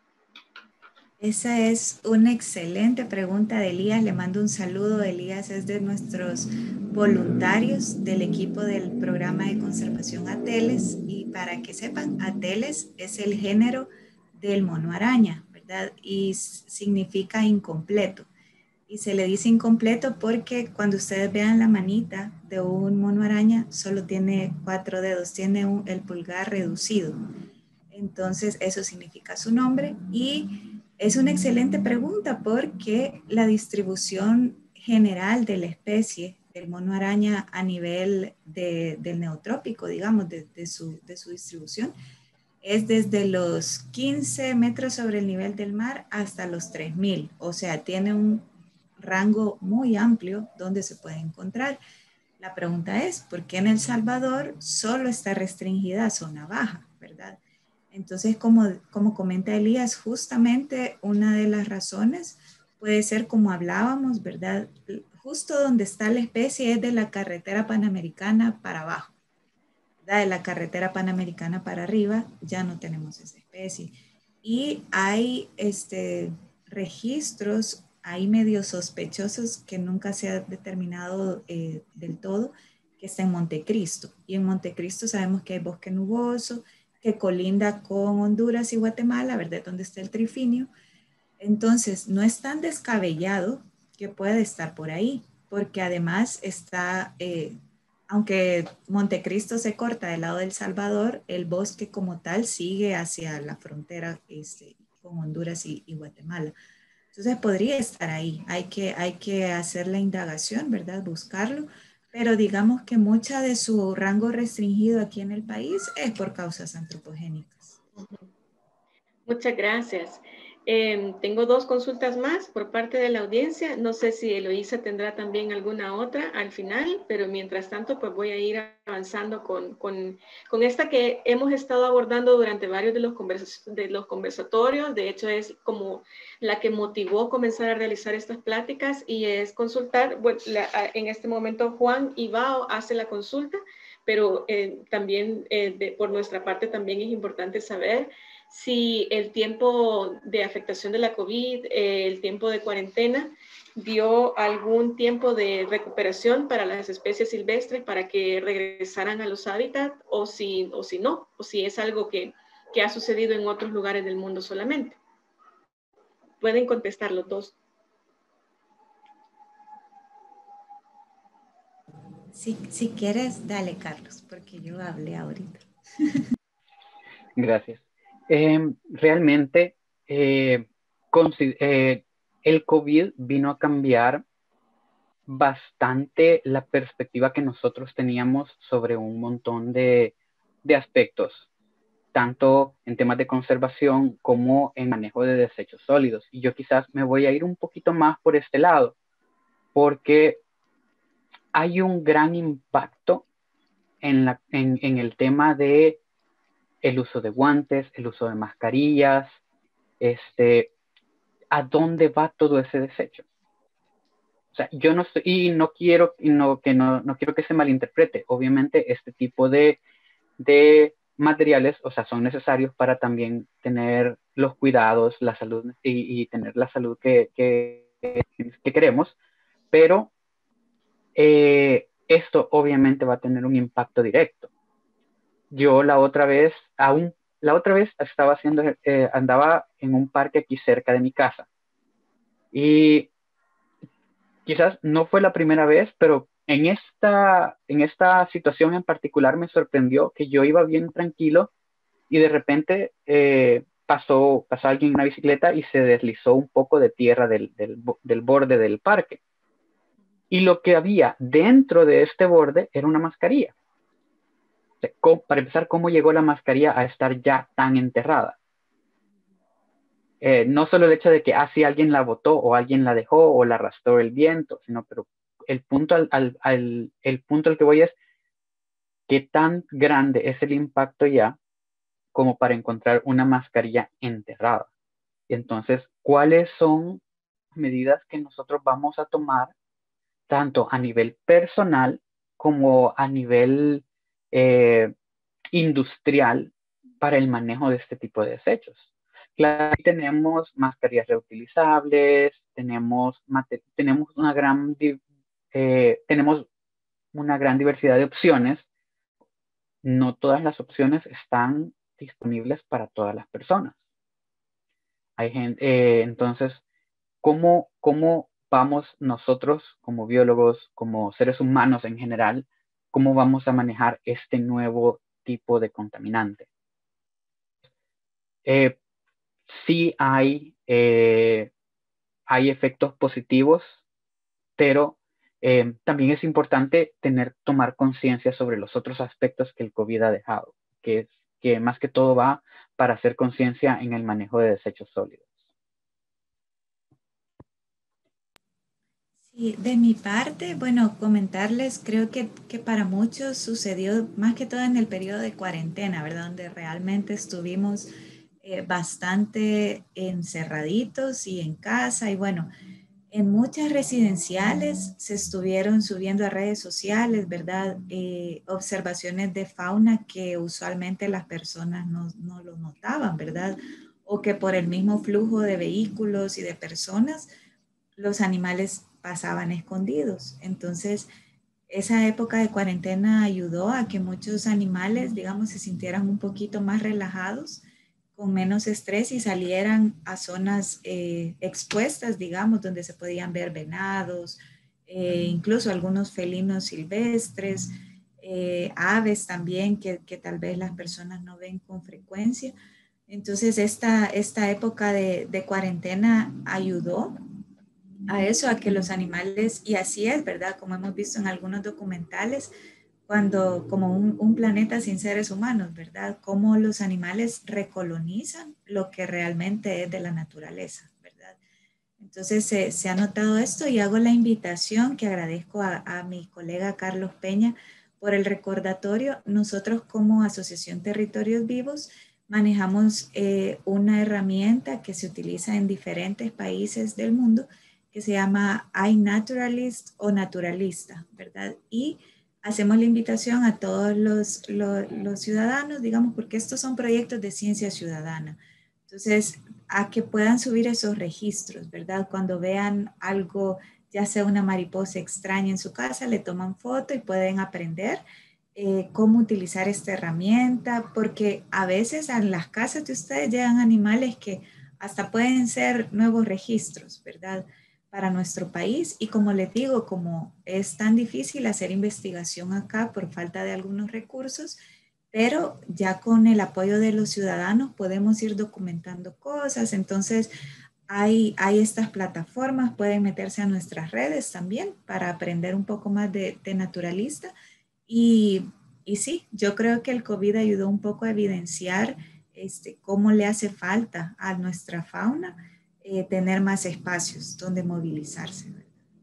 Esa es una excelente pregunta de Elías. Le mando un saludo. Elías es de nuestros voluntarios del equipo del programa de conservación Ateles. Y para que sepan, Ateles es el género del mono araña, ¿verdad? Y significa incompleto. Y se le dice incompleto porque cuando ustedes vean la manita de un mono araña, solo tiene cuatro dedos, tiene un, el pulgar reducido. Entonces, eso significa su nombre. Y es una excelente pregunta porque la distribución general de la especie del mono araña a nivel de, del neotrópico, digamos, de, de, su, de su distribución, es desde los quince metros sobre el nivel del mar hasta los tres mil. O sea, tiene un rango muy amplio donde se puede encontrar. La pregunta es, ¿por qué en El Salvador solo está restringida a zona baja, verdad? Entonces, como, como comenta Elías, justamente una de las razones puede ser como hablábamos, ¿verdad? Justo donde está la especie es de la carretera panamericana para abajo, ¿verdad? De la carretera panamericana para arriba ya no tenemos esa especie. Y hay este, registros ahí medio sospechosos que nunca se ha determinado eh, del todo, que está en Montecristo. Y en Montecristo sabemos que hay bosque nuboso, que colinda con Honduras y Guatemala, ¿verdad? Donde está el trifinio. Entonces, no es tan descabellado que puede estar por ahí, porque además está, eh, aunque Montecristo se corta del lado del Salvador, el bosque como tal sigue hacia la frontera este, con Honduras y, y Guatemala. Entonces, podría estar ahí. Hay que, hay que hacer la indagación, ¿verdad? Buscarlo. Pero digamos que mucha de su rango restringido aquí en el país es por causas antropogénicas. Muchas gracias. Eh, tengo dos consultas más por parte de la audiencia. No sé si Eloísa tendrá también alguna otra al final, pero mientras tanto, pues voy a ir avanzando con, con, con esta que hemos estado abordando durante varios de los, convers de los conversatorios. De hecho, es como la que motivó comenzar a realizar estas pláticas y es consultar. Bueno, la, en este momento Juan Ibao hace la consulta, pero eh, también eh, de, por nuestra parte también es importante saber si el tiempo de afectación de la COVID, eh, el tiempo de cuarentena, dio algún tiempo de recuperación para las especies silvestres para que regresaran a los hábitats o si, o si no, o si es algo que, que ha sucedido en otros lugares del mundo solamente. Pueden contestar los dos. Si, si quieres, dale, Carlos, porque yo hablé ahorita. Gracias. Eh, realmente, eh, eh, el COVID vino a cambiar bastante la perspectiva que nosotros teníamos sobre un montón de, de aspectos, tanto en temas de conservación como en manejo de desechos sólidos. Y yo quizás me voy a ir un poquito más por este lado, porque hay un gran impacto en, la, en, en el tema de el uso de guantes, el uso de mascarillas, este, ¿a dónde va todo ese desecho? O sea, yo no estoy, y no quiero, no, que no, no quiero que se malinterprete. Obviamente, este tipo de, de materiales, o sea, son necesarios para también tener los cuidados, la salud y, y tener la salud que, que, que queremos, pero eh, esto obviamente va a tener un impacto directo. Yo la otra vez, aún, la otra vez estaba haciendo, eh, andaba en un parque aquí cerca de mi casa y quizás no fue la primera vez, pero en esta, en esta situación en particular me sorprendió que yo iba bien tranquilo y de repente eh, pasó, pasó alguien en una bicicleta y se deslizó un poco de tierra del, del, del borde del parque. Y lo que había dentro de este borde era una mascarilla. O sea, ¿cómo, para empezar, ¿cómo llegó la mascarilla a estar ya tan enterrada? Eh, no solo el hecho de que así ah, alguien la botó o alguien la dejó o la arrastró el viento, sino pero el punto al, al, al, el punto al que voy es qué tan grande es el impacto ya como para encontrar una mascarilla enterrada. Entonces, ¿cuáles son las medidas que nosotros vamos a tomar tanto a nivel personal como a nivel eh, industrial para el manejo de este tipo de desechos? Claro, tenemos mascarillas reutilizables, tenemos, tenemos, una gran, eh, tenemos una gran diversidad de opciones. No todas las opciones están disponibles para todas las personas. Hay gente, eh, entonces, ¿cómo, ¿cómo vamos nosotros como biólogos, como seres humanos en general, cómo vamos a manejar este nuevo tipo de contaminante? Eh, sí hay, eh, hay efectos positivos, pero eh, también es importante tener, tomar conciencia sobre los otros aspectos que el COVID ha dejado, que, es, que más que todo va para hacer conciencia en el manejo de desechos sólidos. Y de mi parte, bueno, comentarles, creo que, que para muchos sucedió más que todo en el periodo de cuarentena, ¿verdad? Donde realmente estuvimos eh, bastante encerraditos y en casa. Y bueno, en muchas residenciales se estuvieron subiendo a redes sociales, ¿verdad? Eh, observaciones de fauna que usualmente las personas no, no lo notaban, ¿verdad? O que por el mismo flujo de vehículos y de personas, los animales pasaban escondidos. Entonces, esa época de cuarentena ayudó a que muchos animales, digamos, se sintieran un poquito más relajados, con menos estrés y salieran a zonas eh, expuestas, digamos, donde se podían ver venados, eh, incluso algunos felinos silvestres, eh, aves también que, que, tal vez las personas no ven con frecuencia. Entonces, esta, esta época de, de cuarentena ayudó a eso, a que los animales, y así es, ¿verdad? Como hemos visto en algunos documentales, cuando, como un, un planeta sin seres humanos, ¿verdad? Cómo los animales recolonizan lo que realmente es de la naturaleza, ¿verdad? Entonces se, se ha notado esto y hago la invitación que agradezco a, a mi colega Carlos Peña por el recordatorio. Nosotros como Asociación Territorios Vivos manejamos eh, una herramienta que se utiliza en diferentes países del mundo que se llama iNaturalist o Naturalista, ¿verdad? Y hacemos la invitación a todos los, los, los ciudadanos, digamos, porque estos son proyectos de ciencia ciudadana. Entonces, a que puedan subir esos registros, ¿verdad? Cuando vean algo, ya sea una mariposa extraña en su casa, le toman foto y pueden aprender eh, cómo utilizar esta herramienta, porque a veces en las casas de ustedes llegan animales que hasta pueden ser nuevos registros, ¿verdad? Para nuestro país. Y como les digo, como es tan difícil hacer investigación acá por falta de algunos recursos, pero ya con el apoyo de los ciudadanos podemos ir documentando cosas. Entonces, hay, hay estas plataformas, pueden meterse a nuestras redes también para aprender un poco más de, de naturalista. Y, y sí, yo creo que el COVID ayudó un poco a evidenciar este, cómo le hace falta a nuestra fauna eh, tener más espacios donde movilizarse.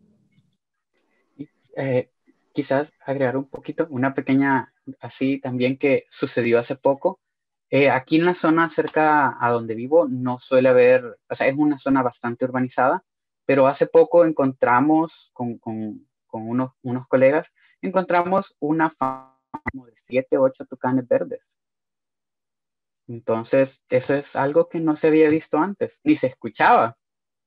Eh, quizás agregar un poquito, una pequeña, así también que sucedió hace poco. Eh, aquí en la zona cerca a donde vivo no suele haber, o sea, es una zona bastante urbanizada, pero hace poco encontramos con, con, con unos, unos colegas, encontramos una fauna de siete, ocho tucanes verdes. Entonces, eso es algo que no se había visto antes, ni se escuchaba.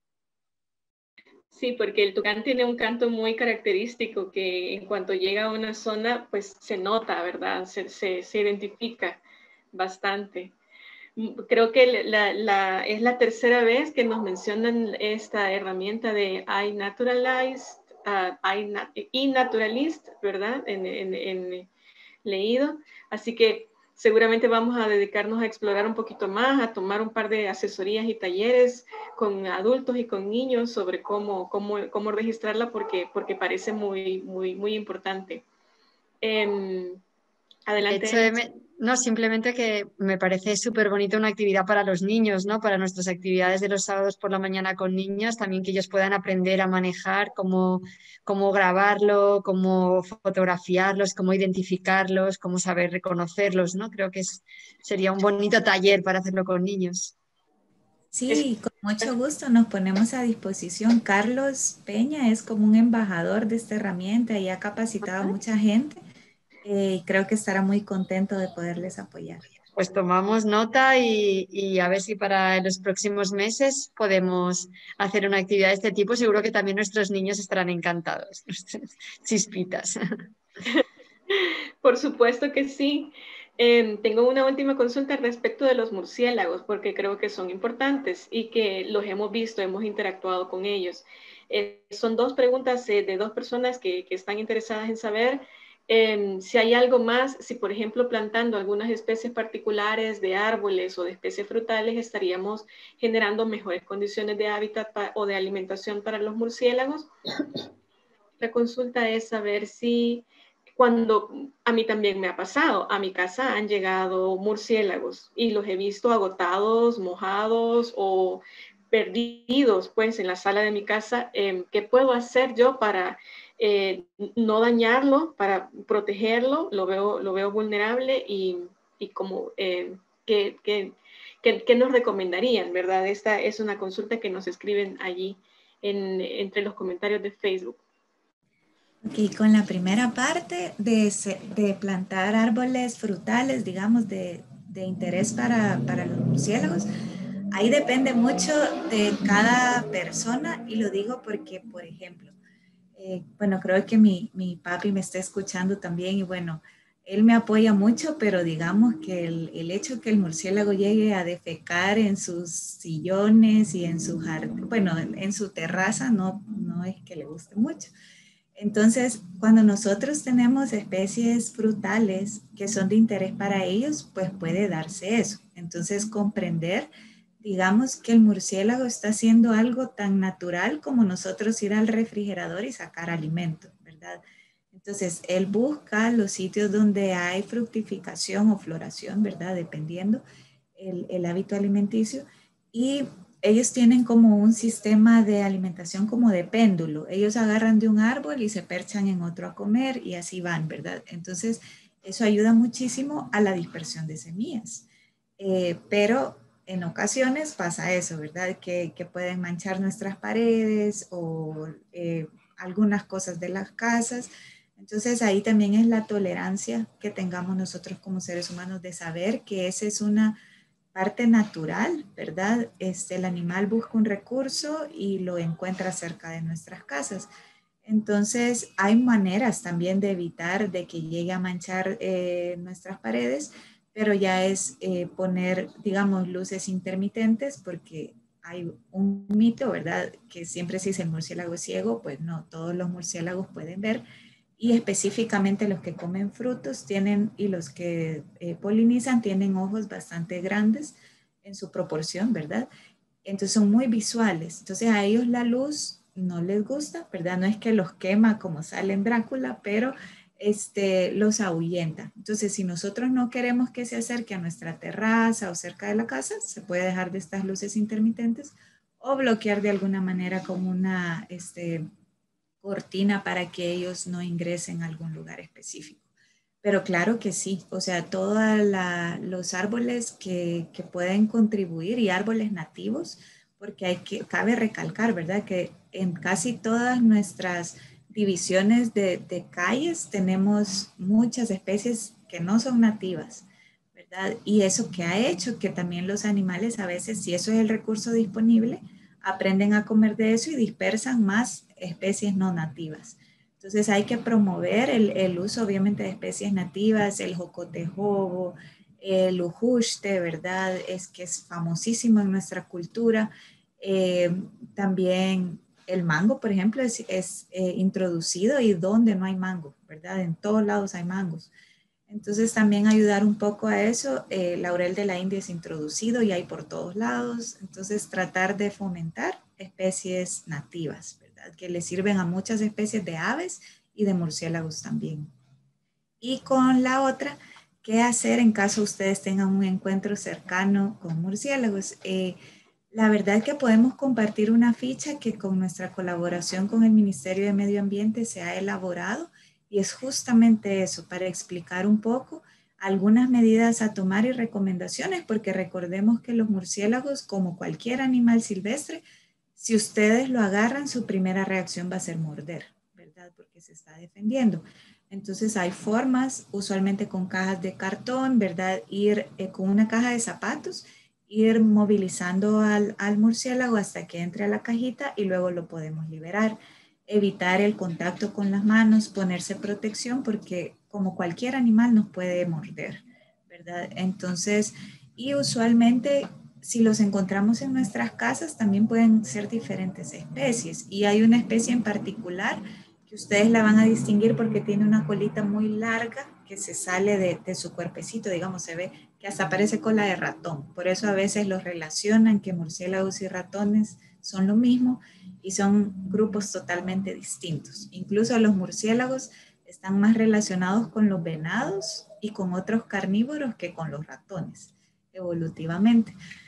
Sí, porque el tucán tiene un canto muy característico que en cuanto llega a una zona, pues se nota, ¿verdad? Se, se, se identifica bastante. Creo que la, la, es la tercera vez que nos mencionan esta herramienta de iNaturalist, uh, iNaturalist, ¿verdad? En, en, en leído. Así que seguramente vamos a dedicarnos a explorar un poquito más, a tomar un par de asesorías y talleres con adultos y con niños sobre cómo, cómo, cómo registrarla porque, porque parece muy, muy, muy importante. Eh, adelante. De hecho, no, simplemente que me parece súper bonito una actividad para los niños, ¿no? Para nuestras actividades de los sábados por la mañana con niños, también que ellos puedan aprender a manejar, cómo, cómo grabarlo, cómo fotografiarlos, cómo identificarlos, cómo saber reconocerlos, ¿no? Creo que es, sería un bonito taller para hacerlo con niños. Sí, con mucho gusto nos ponemos a disposición. Carlos Peña es como un embajador de esta herramienta y ha capacitado a mucha gente eh, y creo que estará muy contento de poderles apoyar. Pues tomamos nota y, y a ver si para los próximos meses podemos hacer una actividad de este tipo. Seguro que también nuestros niños estarán encantados, chispitas. Por supuesto que sí. Eh, tengo una última consulta respecto de los murciélagos, porque creo que son importantes y que los hemos visto, hemos interactuado con ellos. Eh, son dos preguntas eh, de dos personas que, que están interesadas en saber eh, si hay algo más, si por ejemplo plantando algunas especies particulares de árboles o de especies frutales estaríamos generando mejores condiciones de hábitat o de alimentación para los murciélagos. La consulta es saber si cuando a mí también me ha pasado, a mi casa han llegado murciélagos y los he visto agotados, mojados o perdidos pues en la sala de mi casa. Eh, ¿qué puedo hacer yo para eh, no dañarlo, para protegerlo? Lo veo, lo veo vulnerable y, y como eh, ¿qué, qué, qué, qué nos recomendarían, verdad? Esta es una consulta que nos escriben allí en, entre los comentarios de Facebook. Ok, con la primera parte de, de plantar árboles frutales, digamos, de, de interés para, para los murciélagos, ahí depende mucho de cada persona, y lo digo porque, por ejemplo, eh, bueno, creo que mi, mi papi me está escuchando también y bueno, él me apoya mucho, pero digamos que el, el hecho que el murciélago llegue a defecar en sus sillones y en su jardín, bueno, en, en su terraza, no, no es que le guste mucho. Entonces, cuando nosotros tenemos especies frutales que son de interés para ellos, pues puede darse eso. Entonces, comprender, digamos, que el murciélago está haciendo algo tan natural como nosotros ir al refrigerador y sacar alimento, ¿verdad? Entonces, él busca los sitios donde hay fructificación o floración, ¿verdad? Dependiendo el, el hábito alimenticio. Y ellos tienen como un sistema de alimentación como de péndulo. Ellos agarran de un árbol y se perchan en otro a comer y así van, ¿verdad? Entonces, eso ayuda muchísimo a la dispersión de semillas. Eh, pero en ocasiones pasa eso, ¿verdad? Que, que pueden manchar nuestras paredes o eh, algunas cosas de las casas. Entonces, ahí también es la tolerancia que tengamos nosotros como seres humanos de saber que esa es una parte natural, ¿verdad? Este, el animal busca un recurso y lo encuentra cerca de nuestras casas. Entonces, hay maneras también de evitar de que llegue a manchar eh, nuestras paredes, pero ya es eh, poner, digamos, luces intermitentes, porque hay un mito, ¿verdad? Que siempre se dice el murciélago es ciego, pues no, todos los murciélagos pueden ver, y específicamente los que comen frutos tienen, y los que eh, polinizan tienen ojos bastante grandes en su proporción, ¿verdad? Entonces son muy visuales. Entonces a ellos la luz no les gusta, ¿verdad? No es que los quema como sale en Drácula, pero este, los ahuyenta. Entonces si nosotros no queremos que se acerque a nuestra terraza o cerca de la casa, se puede dejar de estas luces intermitentes o bloquear de alguna manera como una este, cortina para que ellos no ingresen a algún lugar específico. Pero claro que sí, o sea, todos los árboles que, que pueden contribuir y árboles nativos, porque hay que, cabe recalcar, ¿verdad? Que en casi todas nuestras divisiones de, de calles tenemos muchas especies que no son nativas, ¿verdad? Y eso que ha hecho que también los animales a veces, si eso es el recurso disponible, aprenden a comer de eso y dispersan más especies no nativas. Entonces hay que promover el, el uso obviamente de especies nativas, el jocotejobo, el ujuste, ¿verdad? Es que es famosísimo en nuestra cultura. Eh, también el mango, por ejemplo, es, es eh, introducido y donde no hay mango, ¿verdad? En todos lados hay mangos. Entonces también ayudar un poco a eso. Eh, laurel de la India es introducido y hay por todos lados. Entonces tratar de fomentar especies nativas, ¿verdad? Que le sirven a muchas especies de aves y de murciélagos también. Y con la otra, ¿qué hacer en caso ustedes tengan un encuentro cercano con murciélagos? Eh, la verdad es que podemos compartir una ficha que con nuestra colaboración con el Ministerio de Medio Ambiente se ha elaborado. Y es justamente eso, para explicar un poco algunas medidas a tomar y recomendaciones, porque recordemos que los murciélagos, como cualquier animal silvestre, si ustedes lo agarran, su primera reacción va a ser morder, ¿verdad? Porque se está defendiendo. Entonces hay formas, usualmente con cajas de cartón, ¿verdad? Ir eh, con una caja de zapatos, ir movilizando al, al murciélago hasta que entre a la cajita y luego lo podemos liberar. Evitar el contacto con las manos, ponerse protección, porque como cualquier animal nos puede morder, ¿verdad? Entonces, y usualmente si los encontramos en nuestras casas, también pueden ser diferentes especies. Y hay una especie en particular que ustedes la van a distinguir porque tiene una colita muy larga que se sale de, de su cuerpecito, digamos, se ve que hasta parece cola de ratón. Por eso a veces los relacionan que murciélagos y ratones son lo mismo y son grupos totalmente distintos. Incluso los murciélagos están más relacionados con los venados y con otros carnívoros que con los ratones, evolutivamente.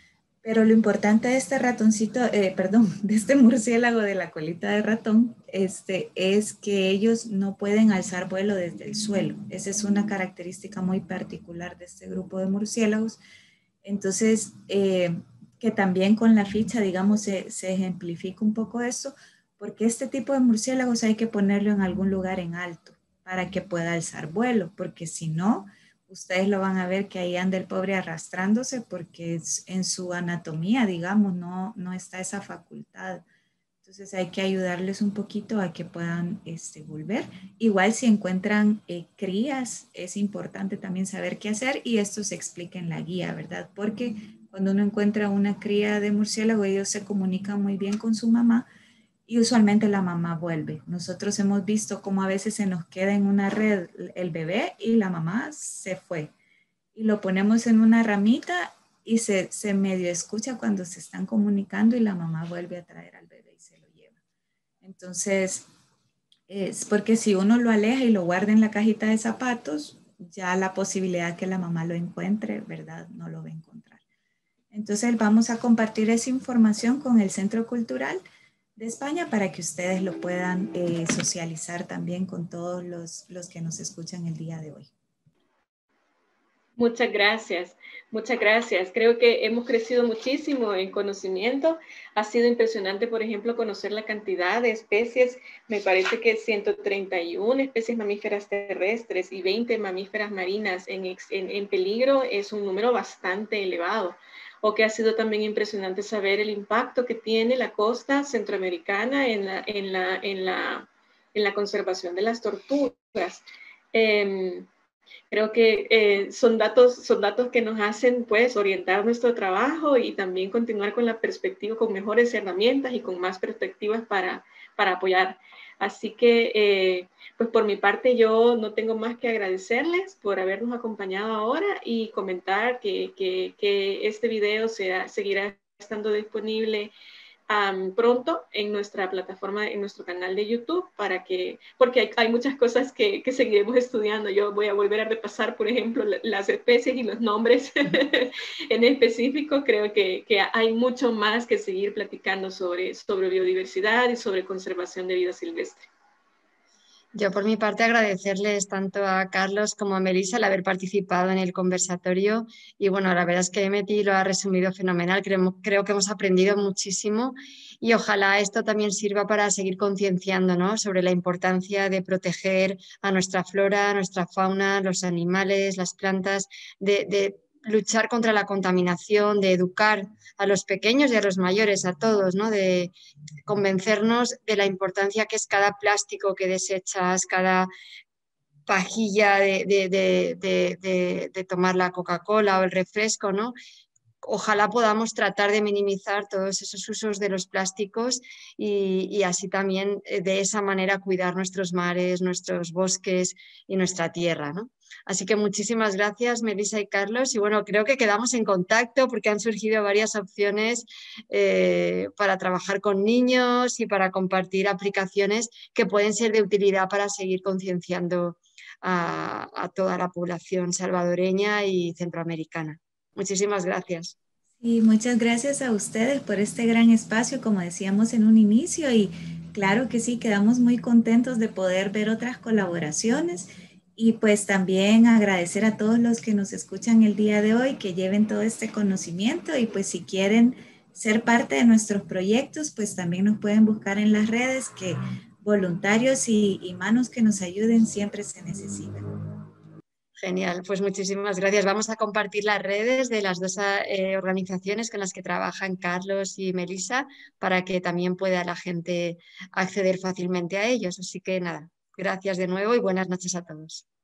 Pero lo importante de este ratoncito, eh, perdón, de este murciélago de la colita de ratón, este, es que ellos no pueden alzar vuelo desde el suelo. Esa es una característica muy particular de este grupo de murciélagos. Entonces, eh, que también con la ficha, digamos, se, se ejemplifica un poco eso, porque este tipo de murciélagos hay que ponerlo en algún lugar en alto para que pueda alzar vuelo, porque si no, ustedes lo van a ver que ahí anda el pobre arrastrándose porque en su anatomía, digamos, no, no está esa facultad. Entonces hay que ayudarles un poquito a que puedan este, volver. Igual si encuentran eh, crías, es importante también saber qué hacer y esto se explica en la guía, ¿verdad? Porque cuando uno encuentra una cría de murciélago, ellos se comunican muy bien con su mamá y usualmente la mamá vuelve. Nosotros hemos visto cómo a veces se nos queda en una red el bebé y la mamá se fue. Y lo ponemos en una ramita y se, se medio escucha cuando se están comunicando y la mamá vuelve a traer al bebé y se lo lleva. Entonces, es porque si uno lo aleja y lo guarda en la cajita de zapatos, ya la posibilidad que la mamá lo encuentre, ¿verdad? No lo va a encontrar. Entonces, vamos a compartir esa información con el Centro Cultural de España para que ustedes lo puedan eh, socializar también con todos los, los que nos escuchan el día de hoy. Muchas gracias, muchas gracias. Creo que hemos crecido muchísimo en conocimiento. Ha sido impresionante, por ejemplo, conocer la cantidad de especies. Me parece que ciento treinta y una especies mamíferas terrestres y veinte mamíferas marinas en, en, en peligro es un número bastante elevado. O que ha sido también impresionante saber el impacto que tiene la costa centroamericana en la, en la, en la, en la conservación de las tortugas. Eh, Creo que eh, son, datos, son datos que nos hacen pues orientar nuestro trabajo y también continuar con la perspectiva, con mejores herramientas y con más perspectivas para, para apoyar. Así que eh, pues por mi parte yo no tengo más que agradecerles por habernos acompañado ahora y comentar que, que, que este video será, seguirá estando disponible Um, pronto en nuestra plataforma, en nuestro canal de YouTube, para que, porque hay, hay muchas cosas que, que seguiremos estudiando. Yo voy a volver a repasar, por ejemplo, las especies y los nombres en específico. Creo que, que hay mucho más que seguir platicando sobre, sobre biodiversidad y sobre conservación de vida silvestre. Yo por mi parte agradecerles tanto a Carlos como a Melissa el haber participado en el conversatorio y bueno, la verdad es que Emeti lo ha resumido fenomenal, creo, creo que hemos aprendido muchísimo y ojalá esto también sirva para seguir concienciando, ¿no?, sobre la importancia de proteger a nuestra flora, a nuestra fauna, los animales, las plantas, de, de luchar contra la contaminación, de educar a los pequeños y a los mayores, a todos, ¿no?, de convencernos de la importancia que es cada plástico que desechas, cada pajilla de, de, de, de, de, de tomar la Coca-Cola o el refresco, ¿no? Ojalá podamos tratar de minimizar todos esos usos de los plásticos y, y así también de esa manera cuidar nuestros mares, nuestros bosques y nuestra tierra, ¿no? Así que muchísimas gracias, Melissa y Carlos. Y bueno, creo que quedamos en contacto porque han surgido varias opciones eh, para trabajar con niños y para compartir aplicaciones que pueden ser de utilidad para seguir concienciando a, a toda la población salvadoreña y centroamericana. Muchísimas gracias. Y muchas gracias a ustedes por este gran espacio, como decíamos en un inicio, y claro que sí, quedamos muy contentos de poder ver otras colaboraciones y pues también agradecer a todos los que nos escuchan el día de hoy, que lleven todo este conocimiento y pues si quieren ser parte de nuestros proyectos, pues también nos pueden buscar en las redes, que voluntarios y, y manos que nos ayuden siempre se necesitan. Genial, pues muchísimas gracias. Vamos a compartir las redes de las dos eh, organizaciones con las que trabajan Carlos y Melissa para que también pueda la gente acceder fácilmente a ellos. Así que nada, gracias de nuevo y buenas noches a todos.